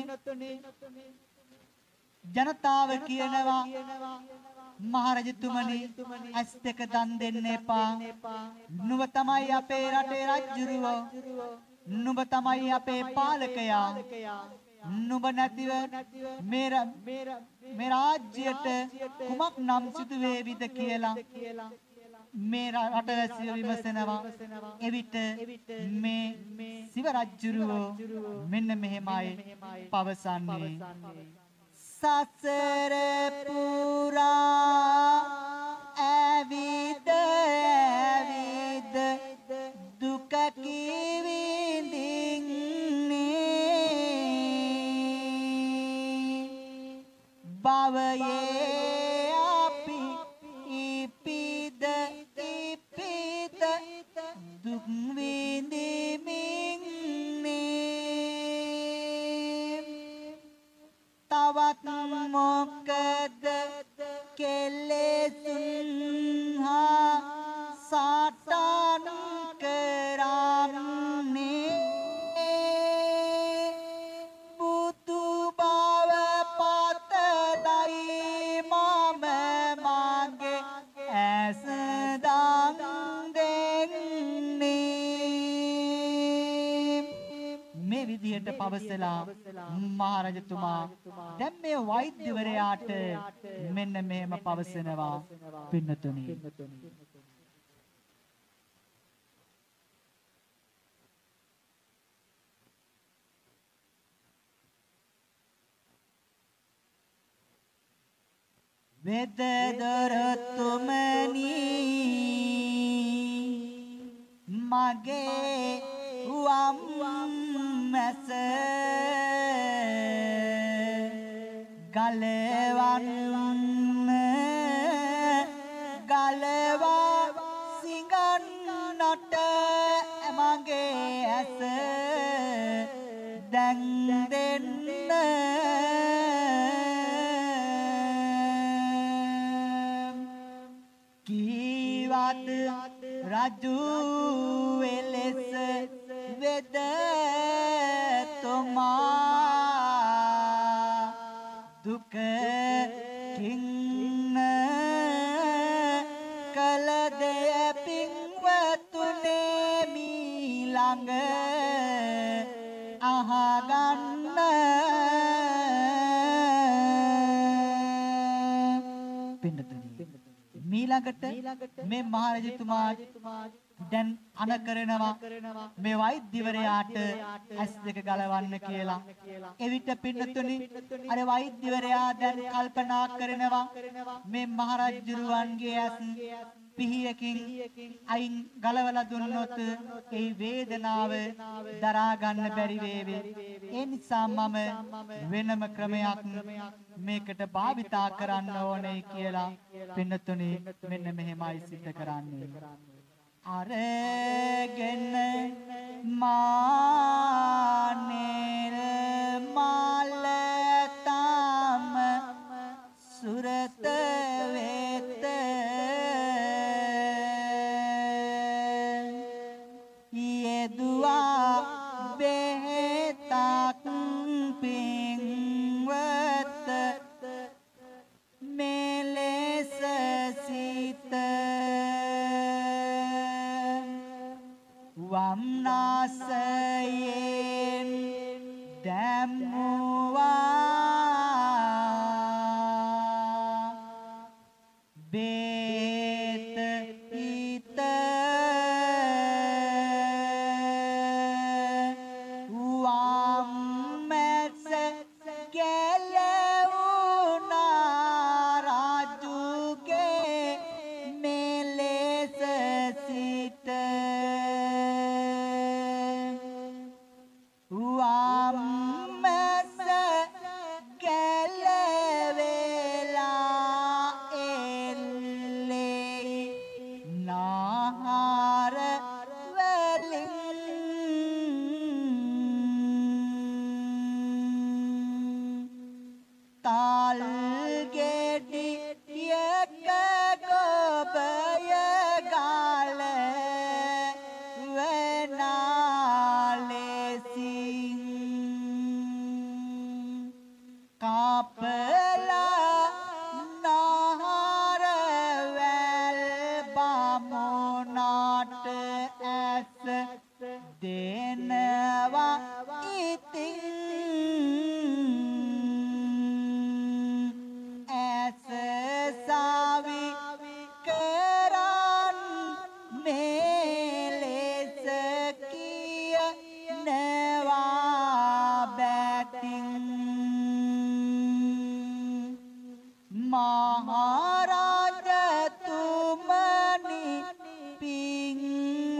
ජනතාව කියනවා මහරජතුමනි ඇස් දෙක දන් දෙන්න එපා නුඹ තමයි අපේ රටේ රජුරුවෝ නුඹ තමයි අපේ පාලකයා නුඹ නැතිව මේ මේ රාජ්‍යයට කුමක් නම් සිදු වේවිද කියලා මේ රටවැසියෝ විමසනවා එවිට මේ සිව රජුරුවෝ මෙන්න මෙහෙමයි පවසන්නේ සසර පුරා ඇවිද ඇවිද දුක කිවිඳින්නේ භවයේ අපි ඉපිද ඉපිද දුක් විඳිමින්නේ තවත් මොකද කෙලෙසුන් හා සටන් කරන්නේ බුදු බව පතලයි මම මගේ ඇස දන් දෙන්නේ මේ විදිහට පවසලා මහරජතුමා දැන් මේ වෛද්‍යවරයාට මෙන්න මෙහෙම පවසනවා පින්නතුනි වෙද දොරතුමනි මගේ වම් මැස ගලවන්න ගලවා සිඟන්නට මගේ ඇස දැන් දෙන්න කීවත් රජු එලෙස වෙද තුමා දුක කින්න කල දෙය පින්වතුනේ මීළඟ අහගන්න පින්නතුනි මීළඟට මේ මහරජතුමා දැන් අන කරනවා මේ වෛද්‍යවරයාට ඇස් දෙක ගලවන්න කියලා. එවිට පින්නතුනි අර වෛද්‍යවරයා දැන් කල්පනා කරනවා මේ මහරජුරුවන්ගේ ඇස් පිහියකින් අයින් ගලවලා දුන්නොත් ඒ වේදනාව දරා ගන්න බැරි වේවි. ඒ නිසා මම වෙනම ක්‍රමයක් මේකට භාවිතා කරන්න ඕනේ කියලා පින්නතුනි මෙන්න මෙහෙමයි සිද්ධ කරන්නේ. අරගෙන මානෙර මල තම සුරත වෙත යෙදුවා බෙහෙතක් පින්වත මෙලෙස සිත වම්නාසයෙන් දැමුවා බේත හිත වම්මැස ගැලවුණා රජුගේ මෙලෙස සිට වම්මැස ගැලවෙලා එල්ලේ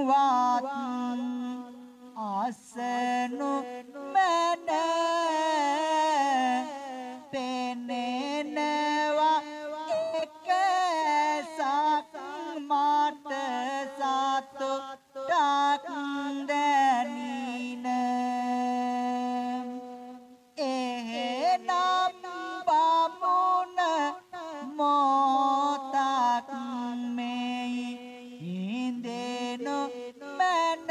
වූවත් ආසනු මැන පෙනෙනවා එක සක් මට සතුටක් දැනින එහෙනම් බමුණ මොතක් මෙයි ඉඳෙනු මැන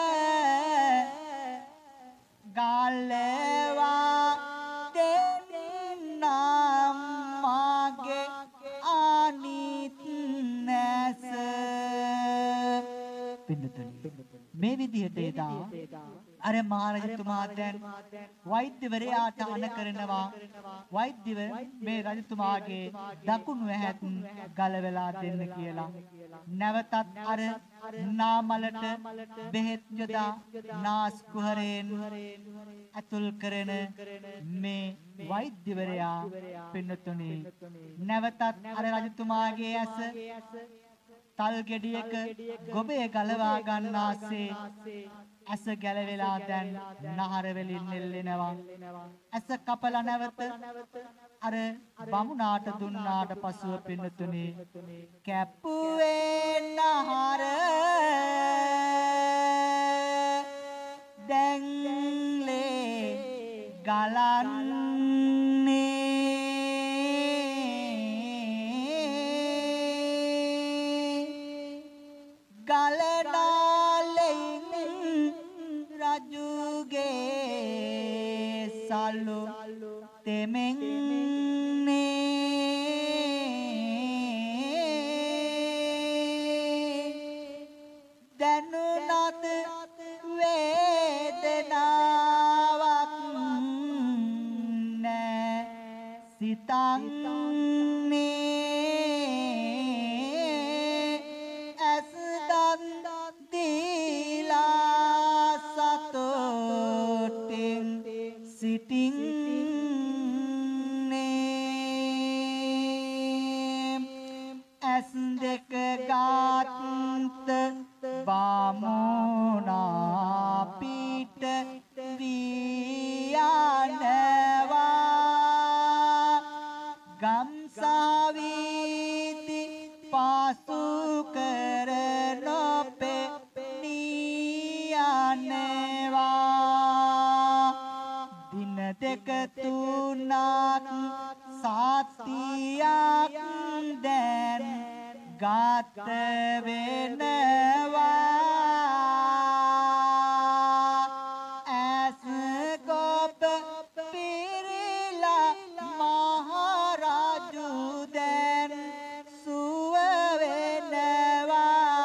ගලවා දෙන්නම් මගේ අනිත් නැස පින්නතුනි මේ විදිහට එදා අර මහරජතුමා දැන් වෛද්‍යවරයාට අණ කරනවා වෛද්‍යව මේ රජතුමාගේ දකුණු ඇහත් ගලවලා දෙන්න කියලා නැවතත් අර නාමලට බෙහෙත් යොදා නාස් කුහරයෙන් අතුල් කරන මේ වෛද්‍යවරයා පින්නතුනි නැවතත් අර රජතුමාගේ ඇස තල් ගෙඩියක ගොබේ ගලවා ගන්නාසේ ඇස ගැලවිලා දැන් නහර වලින් නෙල්ලෙනවා ඇස කපලා නැවත අර බමුණාට දුන්නාට පසුව පින්නතුනි කැපුවේ නහර දැන්ලේ ගලන්නේ ගලනාලෙන් රජුගේ සල්ලු තෙමෙන්නේ දැනුණත් වේදනාවක් නැ සිතන්නේ ඇස් දෙක ගාත්ත බමුණා පිට වියනවා ගම්සාවීති පාසු කර නොපෙනියනවා දින දෙක තුනක් සාතියක් දැන් ගත වෙනවා ඇස් කොප පිරිලා මහරජු දැන් සුව වෙනවා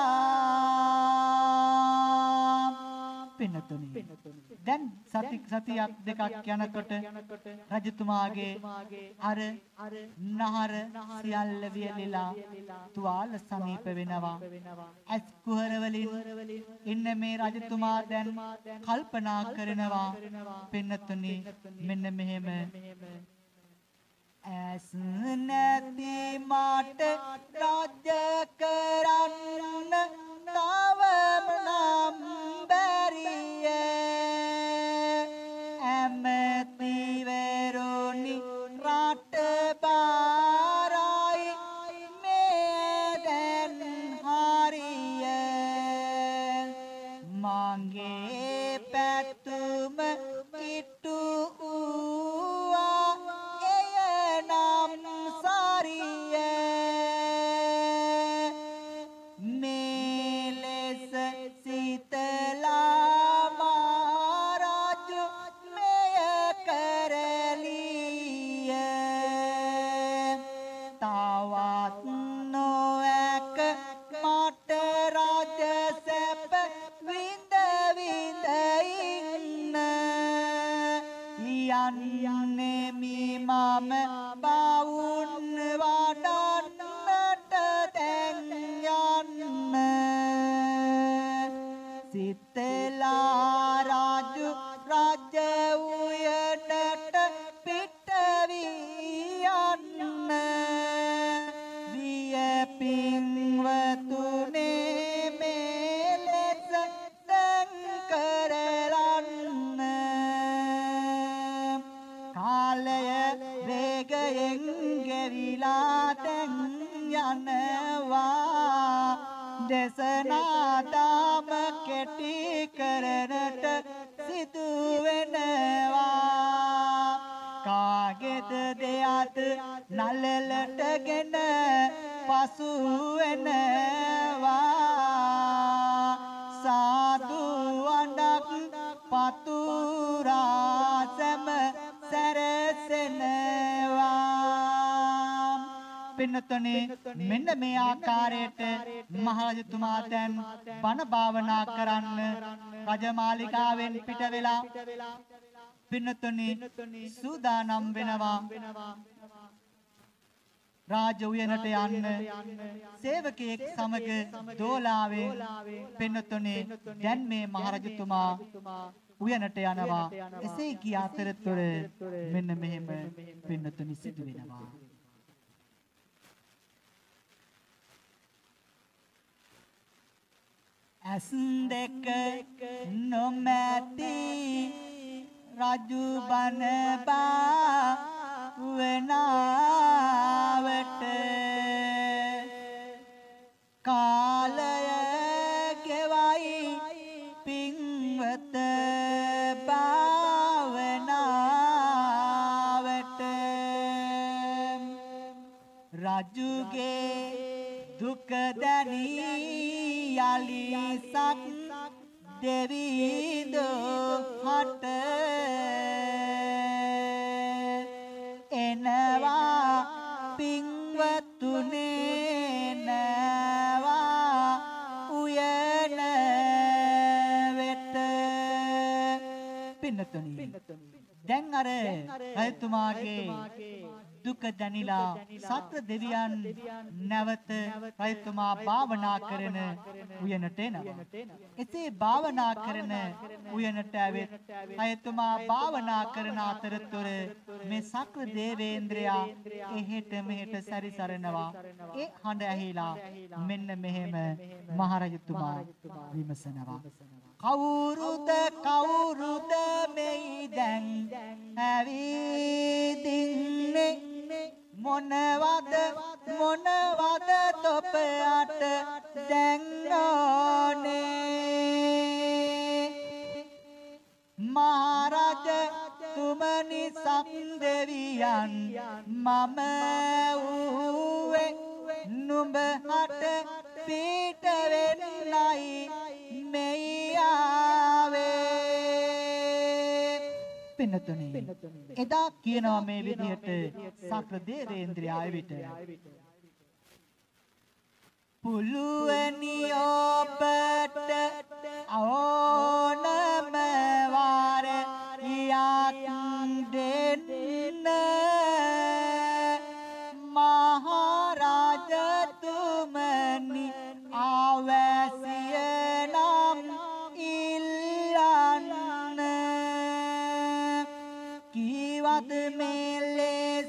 පින්නතුනි දැන් සති සතියක් දෙකක් යනකොට රජතුමාගේ අර නහර සියල්ල වියලිලා තුවාල සමීප වෙනවා ඇස් කුහර වලින් ඉන්න මේ රජතුමා දැන් කල්පනා කරනවා පින්නතුනි මෙන්න මෙහෙම ඇස් නැති මට රාජ්‍ය කරන්න තවම නම් බැරිය ඇමතිවරුනි රට බාරයි මේ දැන් හරිය මගේ පැතුම ඉටු වූවා එය නම් සරිය මේ ලෙස සිතලා මහරජු මෙය කරලිය තවත් නොඇක මට රජ සැප විඳ විඳ ඉන්න යන්නේ මම බවුන් වඩන්නට දැන් යන්න සිතලා රාජු රජ උයනට පිට වී යන්න විය පින්වතුනේ මේ ලෙස දේශනා දාම කෙටි කරනට සිදු වෙනවා කාගෙද දෙයත් නළලටගෙන පසු වෙනවා සාදු අඬක් පතුරා සැම සැරසෙනවා පින්නතොනේ මෙන්න මේ ආකාරයට මහරජතුමා දැන් බණ භාවනා කරන්න රජමාලිගාවෙන් පිට වෙලා පින්නතොනේ සූදානම් වෙනවා රාජ උයනට යන්න සේවකයෙක් සමග දෝලාවෙන් පින්නතොනේ දැන් මේ මහරජතුමා උයනට යනවා එසේ කිය අතරතුර මෙන්න මෙහෙම පින්නතොනේ සිදු වෙනවා ඇස් දෙක නොමැති රජු බන භාවනාවට කාලය ගෙවයි පින්වත භාවනාවට රජුගේ දුක දැනී යලි සක් දෙවිදෝ හට එනවා පින්වතුනේ නවා උයන වෙත පින්නතුනි දැන් අර රජතුමාගේ දුක දැනිලා සත්‍ර දෙවියන් නැවත රජතුමා භාවනා කරන උයනට එනවා. එසේ භාවනා කරන උයනට ඇවිත් රජතුමා භාවනා කරන අතරතුර මේ සක්‍ර දේවේන්ද්‍රයා එහෙට මෙහෙට සැරිසරනවා. ඒ හඬ ඇහිලා මෙන්න මෙහෙම මහරජතුමා විමසනවා. කවුරුද කවුරුද මෙයි දැන් ඇවිදින්නේ මොනවද මොනවද තොප අට දැන් ඕනේ මහරජ තුමනි සක් දෙවියන් මම වූවේ නුඹ හට පිට වෙන්නයි මෙයි ආවේ පින්නතුනි එදා කියනවා මේ විදිහට සක්‍ර දේවේන්ද්‍රයා එවිට පුළුවනි ඔබට ඕනම වාර යක් දෙන්න මහරජතුමනි අවැසිය නම් ඉල්ලන්න කිවද මේ ලෙස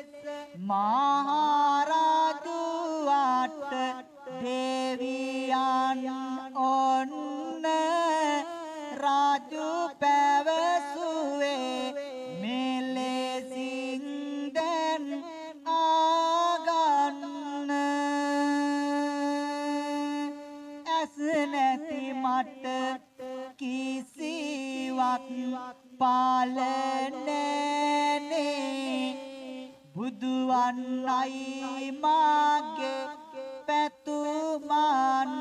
මහරජුට දෙවියන් ඔන්න රාජු පැවසුවේ මෙලෙසින් දැන් ආගන්න ඇස් නැති මට කිසිවක් පාලනනේ බුදුවන්නයි මාගේ පැතුමන්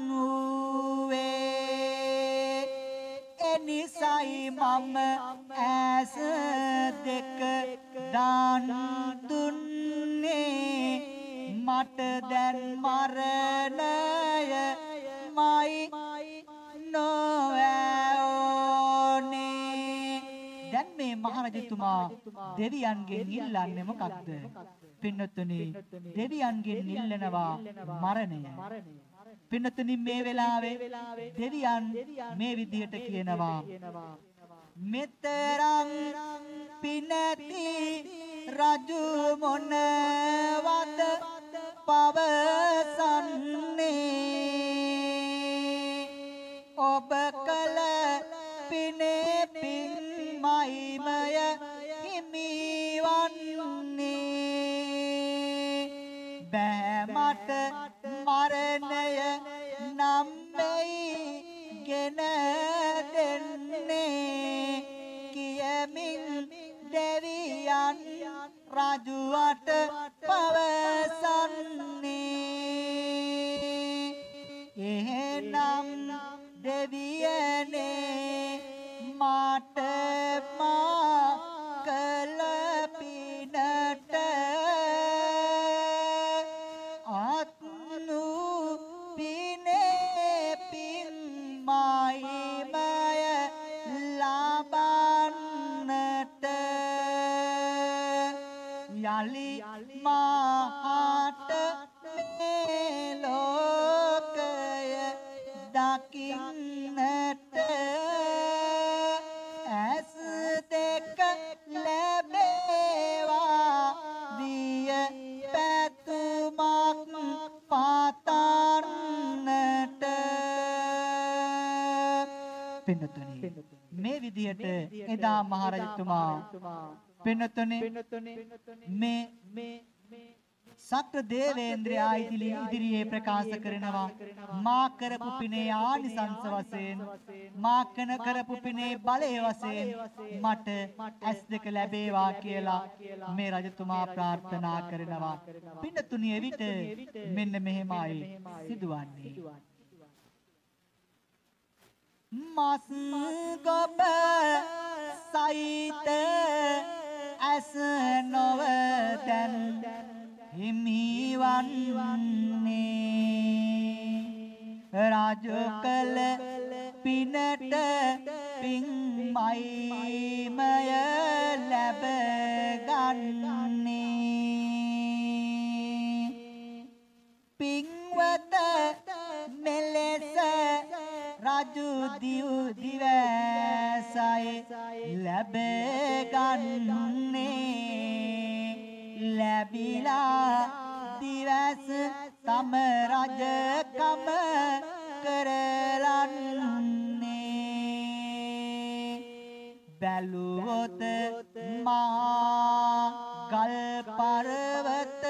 වූවේ එනිසයි මම ඇස දෙක දාන් දුන්නේ මට දැන් මරණය මයි නොවැෝනේ දැන් මේ මහරජතුමා දෙවියන්ගෙන් ඉල්ලන්නේ මොකක්ද පින්නතුනි දෙවියන්ගෙන් ඉල්ලනවා මරණය පින්නතුනි මේ වෙලාවේ දෙවියන් මේ විදිහට කියනවා මෙතරම් පිනැති රජු මොනවද පවසන්නේ ඔබ කල පිනේ පින් මහිමය හිමිවන්නේ බෑ මට යලි මාහට මේ ලෝකය දකින්නට ඇස් දෙක ලැබේවා දිය පැතුමක් පතන්නට. පින්නතුනි මේ විදියට එදා මහරජතුමා පින්නතුනි මේ සක්‍ර දේවේන්ද්‍රයා ඉදිරියේ ප්‍රකාශ කරනවා මා කරපු පිනේ ආනිසංස වශයෙන් මා කන කරපු පිනේ බලය වශයෙන් මට ඇස් දෙක ලැබේවා කියලා මේ රජතුමා ප්‍රාර්ථනා කරනවා. පින්නතුනි එවිට මෙන්න මෙහෙමයි සිදුවන්නේ. මස් ගොබ සයිත ඇස නොව දැන් හිමිවන්නේ රාජ කළ පිනට පින්මයිමය ලැබ ගන්නේ පින්වත මෙලෙස රාජු දිව් දිවසයි ලැබ ගන්නේ ලැබිලා දිවස තම රජකම කරලන්නේ බැලුවොත මහා ගල් පර්වත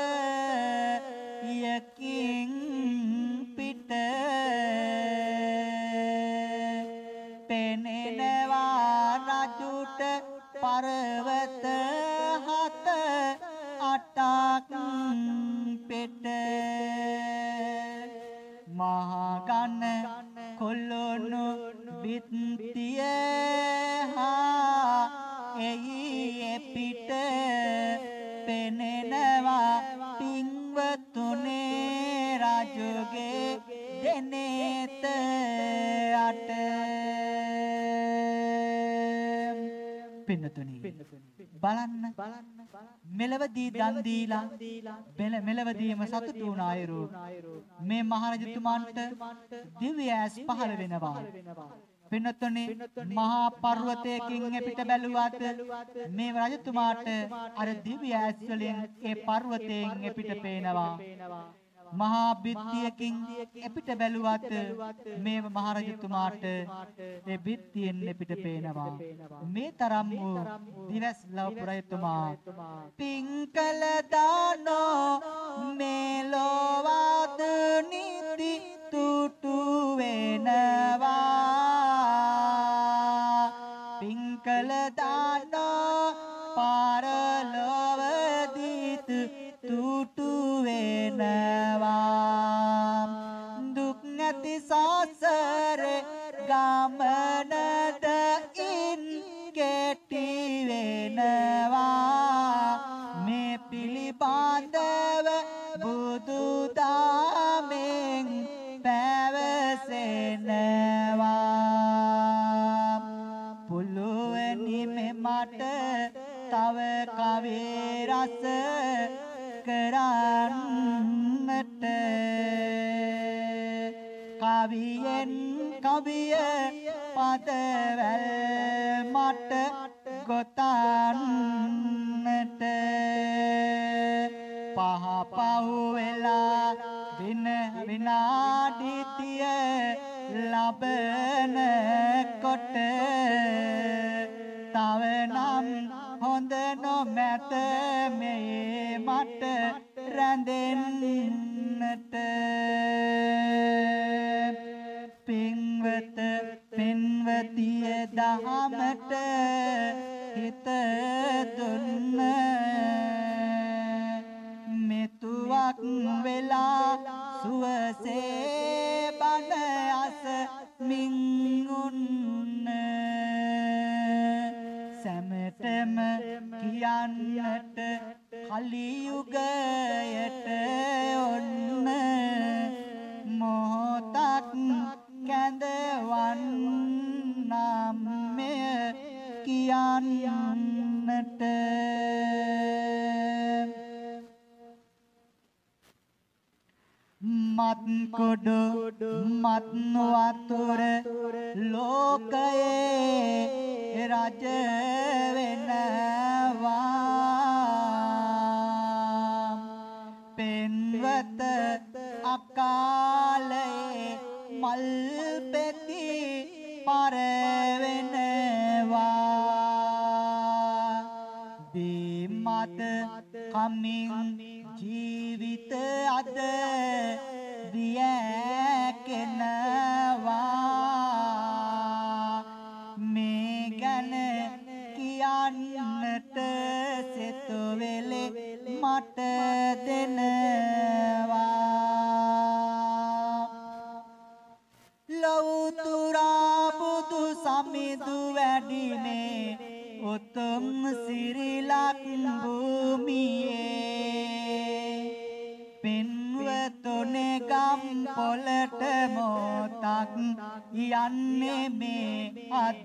යකින් පිට පෙනෙනවා රජුට පර්වත හත අටක් පෙට මහා ගන්න කොළොණු බිත්තිය හා එහි පිට පෙනෙනවා පින්වතුනේ රජුගේ දෙනෙත අට. පින්නතුනි බලන්න මෙලවදී දන් දීලා මෙලවදීම සතුටු වුණ අයරු මේ මහරජතුමන්ට දිව්‍ය ඇස් පහළ වෙනවා. පින්නතුනි මහා පර්වතයකින් එපිට බැලුවත් මේ රජතුමාට අර දිව්‍ය ඇස් වලින් ඒ පර්වතයෙන් එපිට පේනවා. මහා බිත්තියකින් එපිට බැලුවත් මේ මහරජතුමාට ඒ බිත්තියෙන් එපිට පේනවා. මේ තරම් වූ දිවස් ලවපු රජතුමා පින්කල දානෝ මේ ලෝවාද නිති තුටු වෙනවා පින්කල දානෝ පාරලොවදීත් තුටු වෙනවා දුක් නැති සසරේ ගමනද ඉන් කෙටි වෙනවා මේ පිළිබඳව බුදු දහමෙන් පැවසෙනවා පුළුවනි මෙමට තව කවි රස කරන්නට කවියෙන් කවිය පදවැල් මට ගොතන්නට පහ පහු වෙලා දින විනාඩිතිය ලබන කොට තව නම් හොඳ නොමැත මේ මට රැඳෙන්නට පින්වත පින්වතිය දහමට හිත දුන්න මෙතුවක් වෙලා සුවසේ බණ අස මින්ගුන්න සැමටම කියන්නට කලියුගයට ඔන්න මොහොතක් කැඳවන්නම් මෙය කියන්නට මත් කුඩු මත් වතුර ලෝකයේ රජ වෙනවා පෙන්වත අකාලයේ මල් පෙති පරවෙනවා මත කමින් ජීවිත අද දියකෙනවා මේ ගැන කියන්නට සෙතු වෙලේ මට දෙනවා ලෞතුරා බුදු සමිඳු වැඩිනේ උතුම් සිරිලක් භූමියේ පින්වතුනේ ගම් පොළට මොතක් යන්නේ මේ අද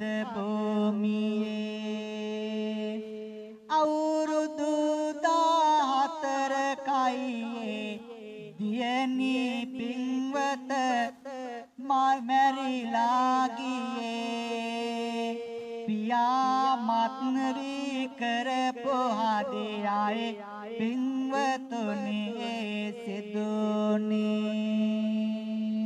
භූමියේ අවුරුදු දහතර කයියේ දියණි පින්වත මැරිලා ගියේ පියා මත්නරි කරපු හදියායේ පින්වතුනේ සිදුනේ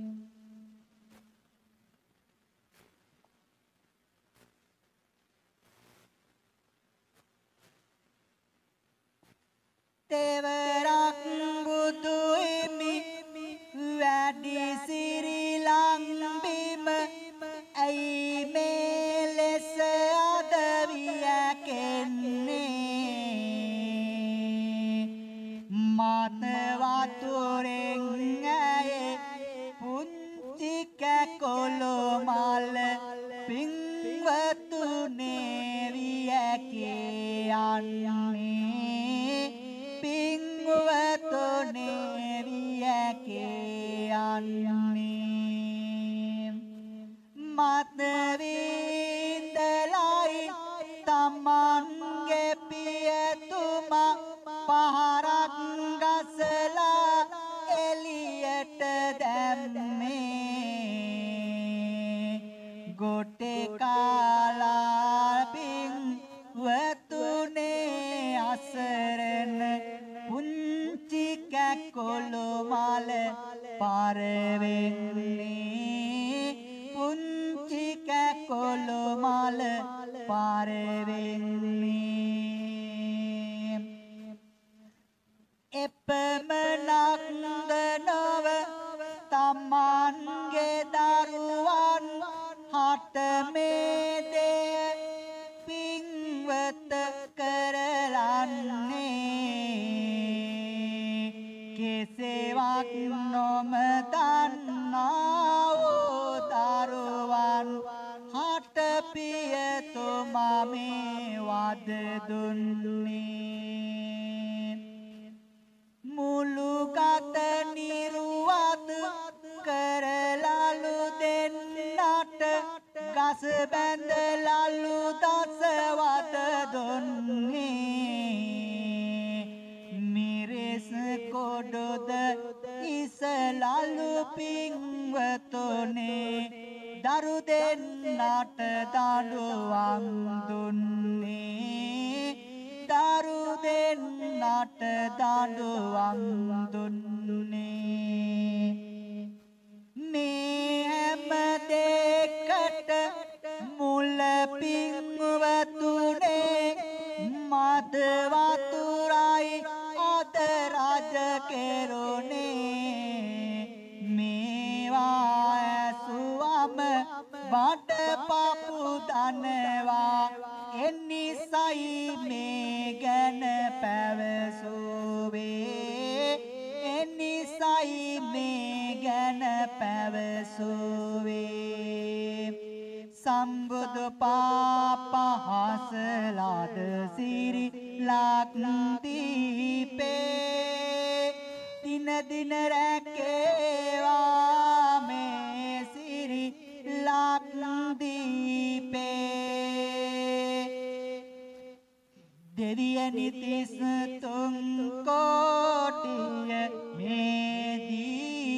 තෙවරක් බුදු හිමි වැඩි සිරි ලංබිම ඇයි මේ ලෙස අද වියකෙන්නේ මත වතුරෙන් ඇයේ පුංචි කැකොළු මල පින්වතුනේ වියකේ යන්නේ පින්වතුනේ වියකේ යන්නේ මත වින්දලයි තමන්ගේ පියතුමා පහරක් ගසලා එළියට දැම්මේ ගොටේ කාලා පින්වතුනේ අසරණ පුංචි කැකොළු මල පාරවෙන්නේ පුංචි කැකොළු මල පාරවෙන්නේ එපමණක් නොව තමන්ගේ දරුවන් හට මේ දෙය පින්වත කරලන්නේ කෙසේවත් නොම දන්නා වූ දරුවන් හට පියතුමා මේ වද දුන්නේ මුළු ගත නිරුවත් කරලලු දෙන්නට ගස බැඳලලු දසවත දුන්නේ මිරිස් කොඩොද ඉසලලු පින්වතුනේ දරු දෙන්නට දඬුවම් දුන්නේ දරු දෙන්නට දඬුවම් දුන්නේ මේ හැම දෙකට මුල පින්වතුනේ මද වතුරයි අද රජ කෙරුණේ මේවා ඇසුවම බඩ පපු දනවා එනිසයි මේ ගැන පැවසුවේ එනිසයි මේ ගැන පැවසුවේ සම්බුදු පාපහසලාද සිරි ලක්දීපේ දින දින රැකේවා මේ සිරි ලක්දීපේ දෙවියනි තිස් තුන් කෝටිය මේ දී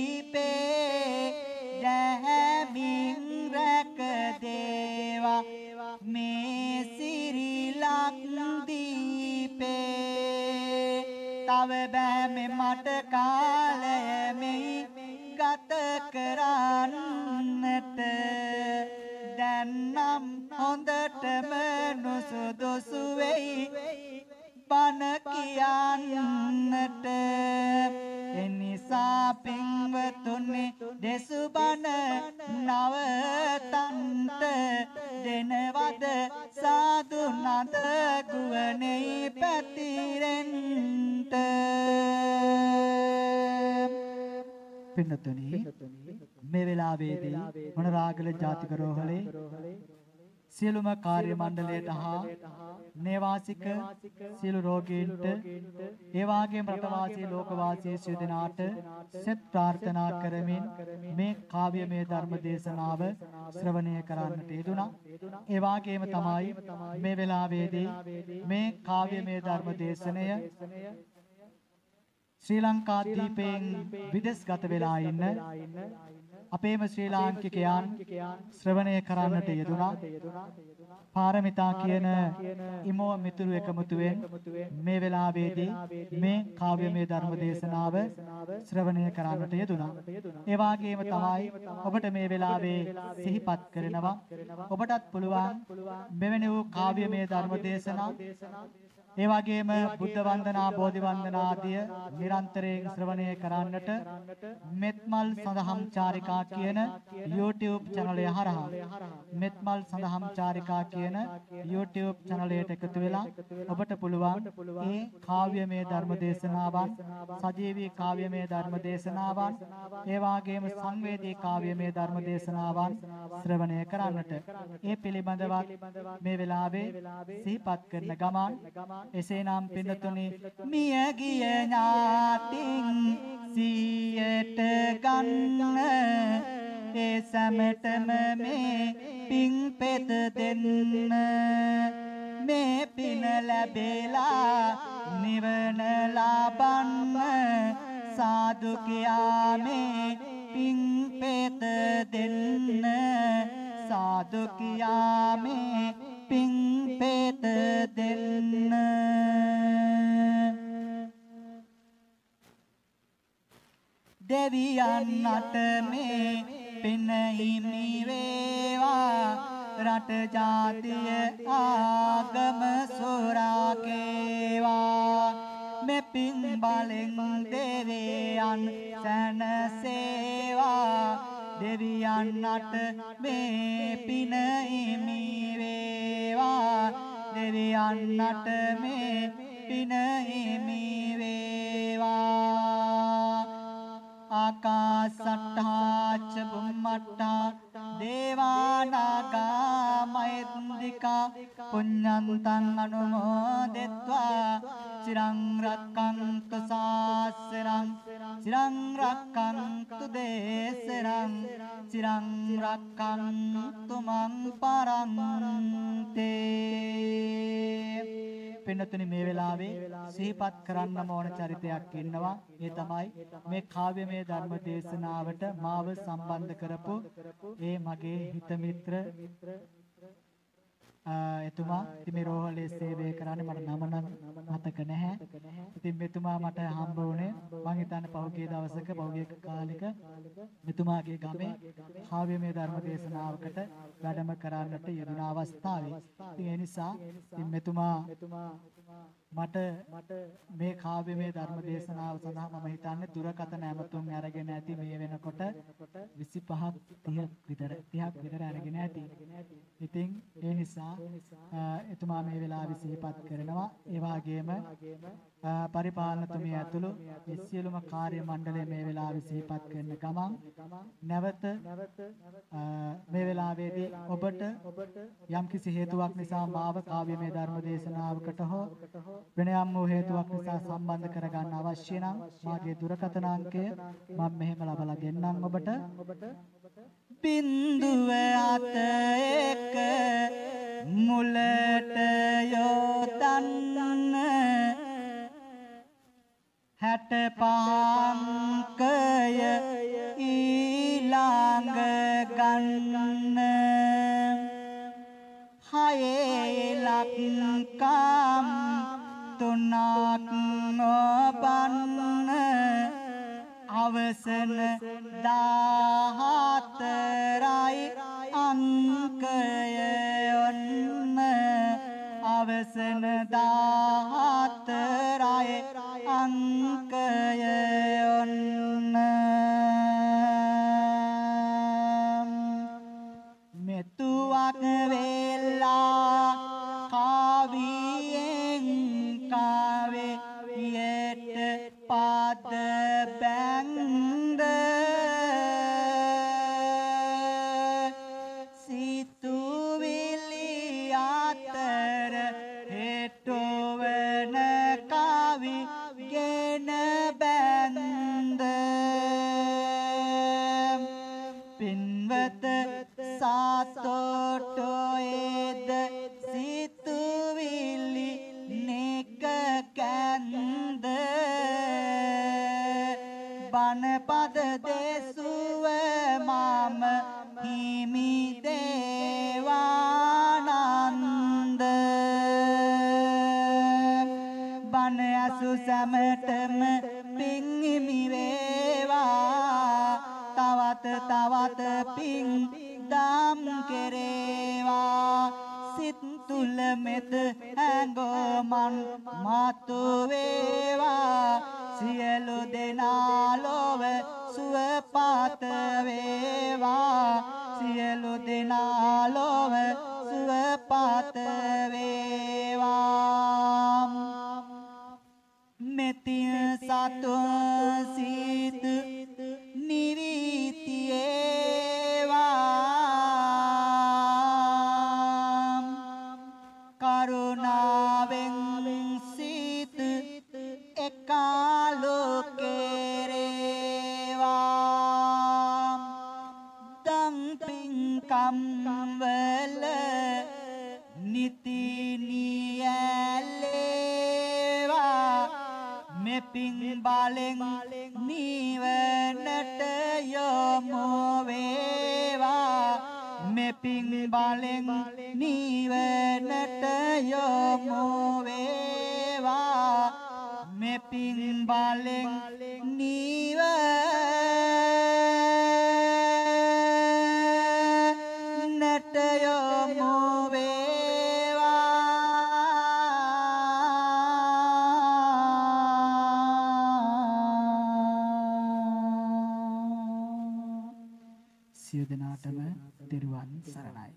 තව බෑ මේ මට කාලය මෙහි ගත කරන්නට දැන් නම් හොඳටම නුසුදුසු වෙයි බණ කියන්නට එනිසා පින්වතුනි දෙසු බණ නවතන්ට දෙනවද සාදු නද ගුවනේ පැතිරෙන්ට පින්වතුනි මේ වෙලාවේදී මොනරාගල ජාතික රෝහලේ සියලුම කාර්ය මණ්ඩලයට හා නේවාසික සියලු රෝගීන්ට ඒ වගේම රටවාසී ලෝකවාසී සියලු දෙනාට සෙත් ප්‍රාර්ථනා කරමින් මේ කාව්‍යමය ධර්ම දේශනාව ශ්‍රවණය කරන්නට යෙදුණා. ඒ වගේම තමයි මේ වෙලාවේදී මේ කාව්‍යමය ධර්ම දේශනය ශ්‍රී ලංකා දීපයෙන් විදේශගත වෙලා ඉන්න අපේම ශ්‍රී ලාංකිකයන් ශ්‍රවණය කරන්නට යෙදුණා. පාරමිතා කියන ඉමෝ මිතුරු එකමුතුවෙන් මේ වෙලාවේදී මේ කාව්‍යමය ධර්ම දේශනාව ශ්‍රවණය කරන්නට යෙදුණා. ඒ වගේම තමයි ඔබට මේ වෙලාවේ සිහිපත් කරනවා ඔබටත් පුළුවන් මෙවැනි වූ කාව්‍යමය ධර්ම දේශනා ඒ වගේම බුද්ධ වන්දනා බෝධි වන්දනා ආදිය නිරන්තරයෙන් ශ්‍රවණය කරන්නට මෙත්මල් සඳහම් චාරිකා කියන YouTube channel එක හරහා මෙත්මල් සඳහම් චාරිකා කියන YouTube channel එකට එකතු වෙලා ඔබට පුළුවන් මේ කාව්‍යමය ධර්ම දේශනාවන් සජීවී කාව්‍යමය ධර්ම දේශනාවන් ඒ වගේම සංවේදී කාව්‍යමය ධර්ම දේශනාවන් ශ්‍රවණය කරන්නට ඒ පිළිබඳව මේ වෙලාවේ සිහිපත් කරන ගමන් එසේනම් පින්නතුනි මිය ගිය ඥාතින් සියයට ගන්න ඒ සමතම මේ පිං පෙත දෙන්න මේ පින ලැබෙලා නිවන ලබන්න සාදු කියා මේ පිං පෙත දෙන්න සාදු කියා මේ පිං පෙත දෙන්න දෙවියන්ට මේ පින හිමි වේවා රට ජාතිය ආගම සොරාකේවා මේ පින් බලෙන් දෙවියන් සැනසේවා දෙවියන්ට මේ පින හිමි වේවා දෙවියන්ට මේ පින හිමි වේවා ආකාසට්ඨා ච බුම්මට්ඨා දේවානාගා මහින්దికා පුඤ්ඤන්තං අනුමෝදිත්වා චිරං රක්ඛන්තු ශාසනං චිරං රක්ඛන්තු දේශනං චිරං රක්ඛන්තු මං පරන්තේ පින්නතුනි මේ වෙලාවේ සිහිපත් කරන්නම ඕන චරිතයක් ඉන්නවා. ඒ තමයි මේ කාව්‍යමය ධර්ම දේශනාවට මාව සම්බන්ධ කරපු ඒ මගේ හිත මිත්‍ර එතුමා ඉතින් මේ රෝහලේ සේවය කරන්නේ මට නම නම් මතක නැහැ. ඉතින් මෙතුමා මට හම්බ වුණේ මම හිතන්නේ පහුගිය දවසක පහුගිය කාලෙක මෙතුමාගේ ගමේ කාව්‍යමය ධර්ම දේශනාවකට වැඩම කරන්නට යෙදුන අවස්ථාවේ. ඉතින් ඒ නිසා ඉතින් මෙතුමා මට මේ කාව්‍යමය ධර්ම දේශනාව සඳහා මම හිතන්නේ දුරකථන ඇමතුම් අරගෙන ඇති මේ වෙනකොට විසිපහක් තිහක් විතර තිහක් විතර අරගෙන ඇති. ඉතින් ඒ නිසා එතුමා මේ වෙලාවේ සිහිපත් කරනවා. ඒ වගේම පරිපාලනතුමිය ඇතුළු සියලුම කාර්ය මණ්ඩලය මේ වෙලාවේ සිහිපත් කරන ගමන් නැවත මේ වෙලාවේදී ඔබට යම්කිසි හේතුවක් නිසා මාව කාව්‍යමය ධර්ම දේශනාවකට හෝ වෙන යම් වූ හේතුවක් නිසා සම්බන්ධ කරගන්න අවශ්‍ය නම් මාගේ දුරකථන අංකය මම මෙහෙම ලබලා දෙන්නම් ඔබට බින්දුව අත එක මුලට යොදන්න හැට පහංකය ඊළඟ ගන්න හයේ ලක්කම් තුන තුනක් නොපන්න අවසන දාහතරයි අංකය ඔන්න අවසන දාහතරයි අංකය ඔන්න මෙතුවක් වෙලා කාවියෙන් කාවේ යට පාද බැංද සිතුවිලි අතර හෙටවන කවි ගෙන බැන්ද පින්වත සාතොටොයේද සිතුවිලි නෙක කැන්ද බණපද දෙසුව මම හිමි දේවානන්ද බණ ඇසු සැමටම පින් හිමි වේවා තවත තවත පින් දම් කෙරේවා සිත් තුල මෙත හැඟෝමන් මතු වේවා සියලු දෙනා ලොව සුවපත් වේවා සියලු දෙනා ලොව සුවපත් වේවා මෙතිය සතු සිත නිවිතියේවා කරුණාවෙන් සිත එකාලෝකේරේවා දම් පින්කම් වල නිති නියැලේවා මෙපින් බලෙන් නිවනට යොමු වේවා මෙපින් බලෙන් නිවනට යොමු වේවා මෙපින් බලෙන් නිවනට යොමු සිය දෙනාටම තෙරුවන් සරණයි.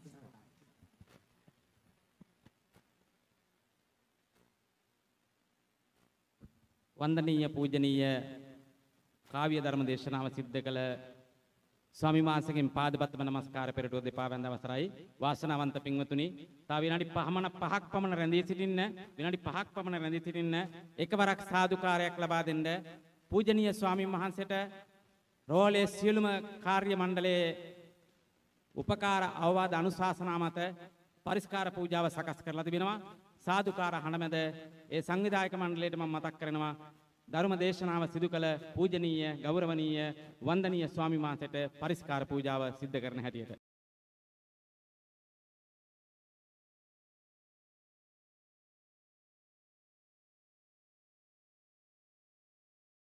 වන්දනීය පූජනීය කාව්‍ය ධර්ම දේශනාව සිද්ධ කළ ස්වාමීන් වහන්සේගෙන් පාදපත්ම නමස්කාර පෙරටුව දෙපා වැඳ අවසරයි. වාසනාවන්ත පින්වතුනි, තව විනාඩි පහමන පහක් පමණ රැඳී සිටින්න විනාඩි පහක් පමණ රැඳී සිටින්න එකවරක් සාදුකාරයක් ලබා දෙන්න පූජනීය ස්වාමීන් වහන්සේට රෝලේ සියලුම කාර්ය මණ්ඩලයේ උපකාර අවවාද අනුශාසනා මත පරිස්කාර පූජාව සකස් කරලා තිබෙනවා. සාදුකාර හඬමැද ඒ සංවිධායක මණ්ඩලයට මම මතක් කරනවා ධර්ම දේශනාව සිදු කළ පූජනීය ගෞරවනීය වන්දනීය ස්වාමීන් වහන්සේට පරිස්කාර පූජාව සිද්ධ කරන හැටියට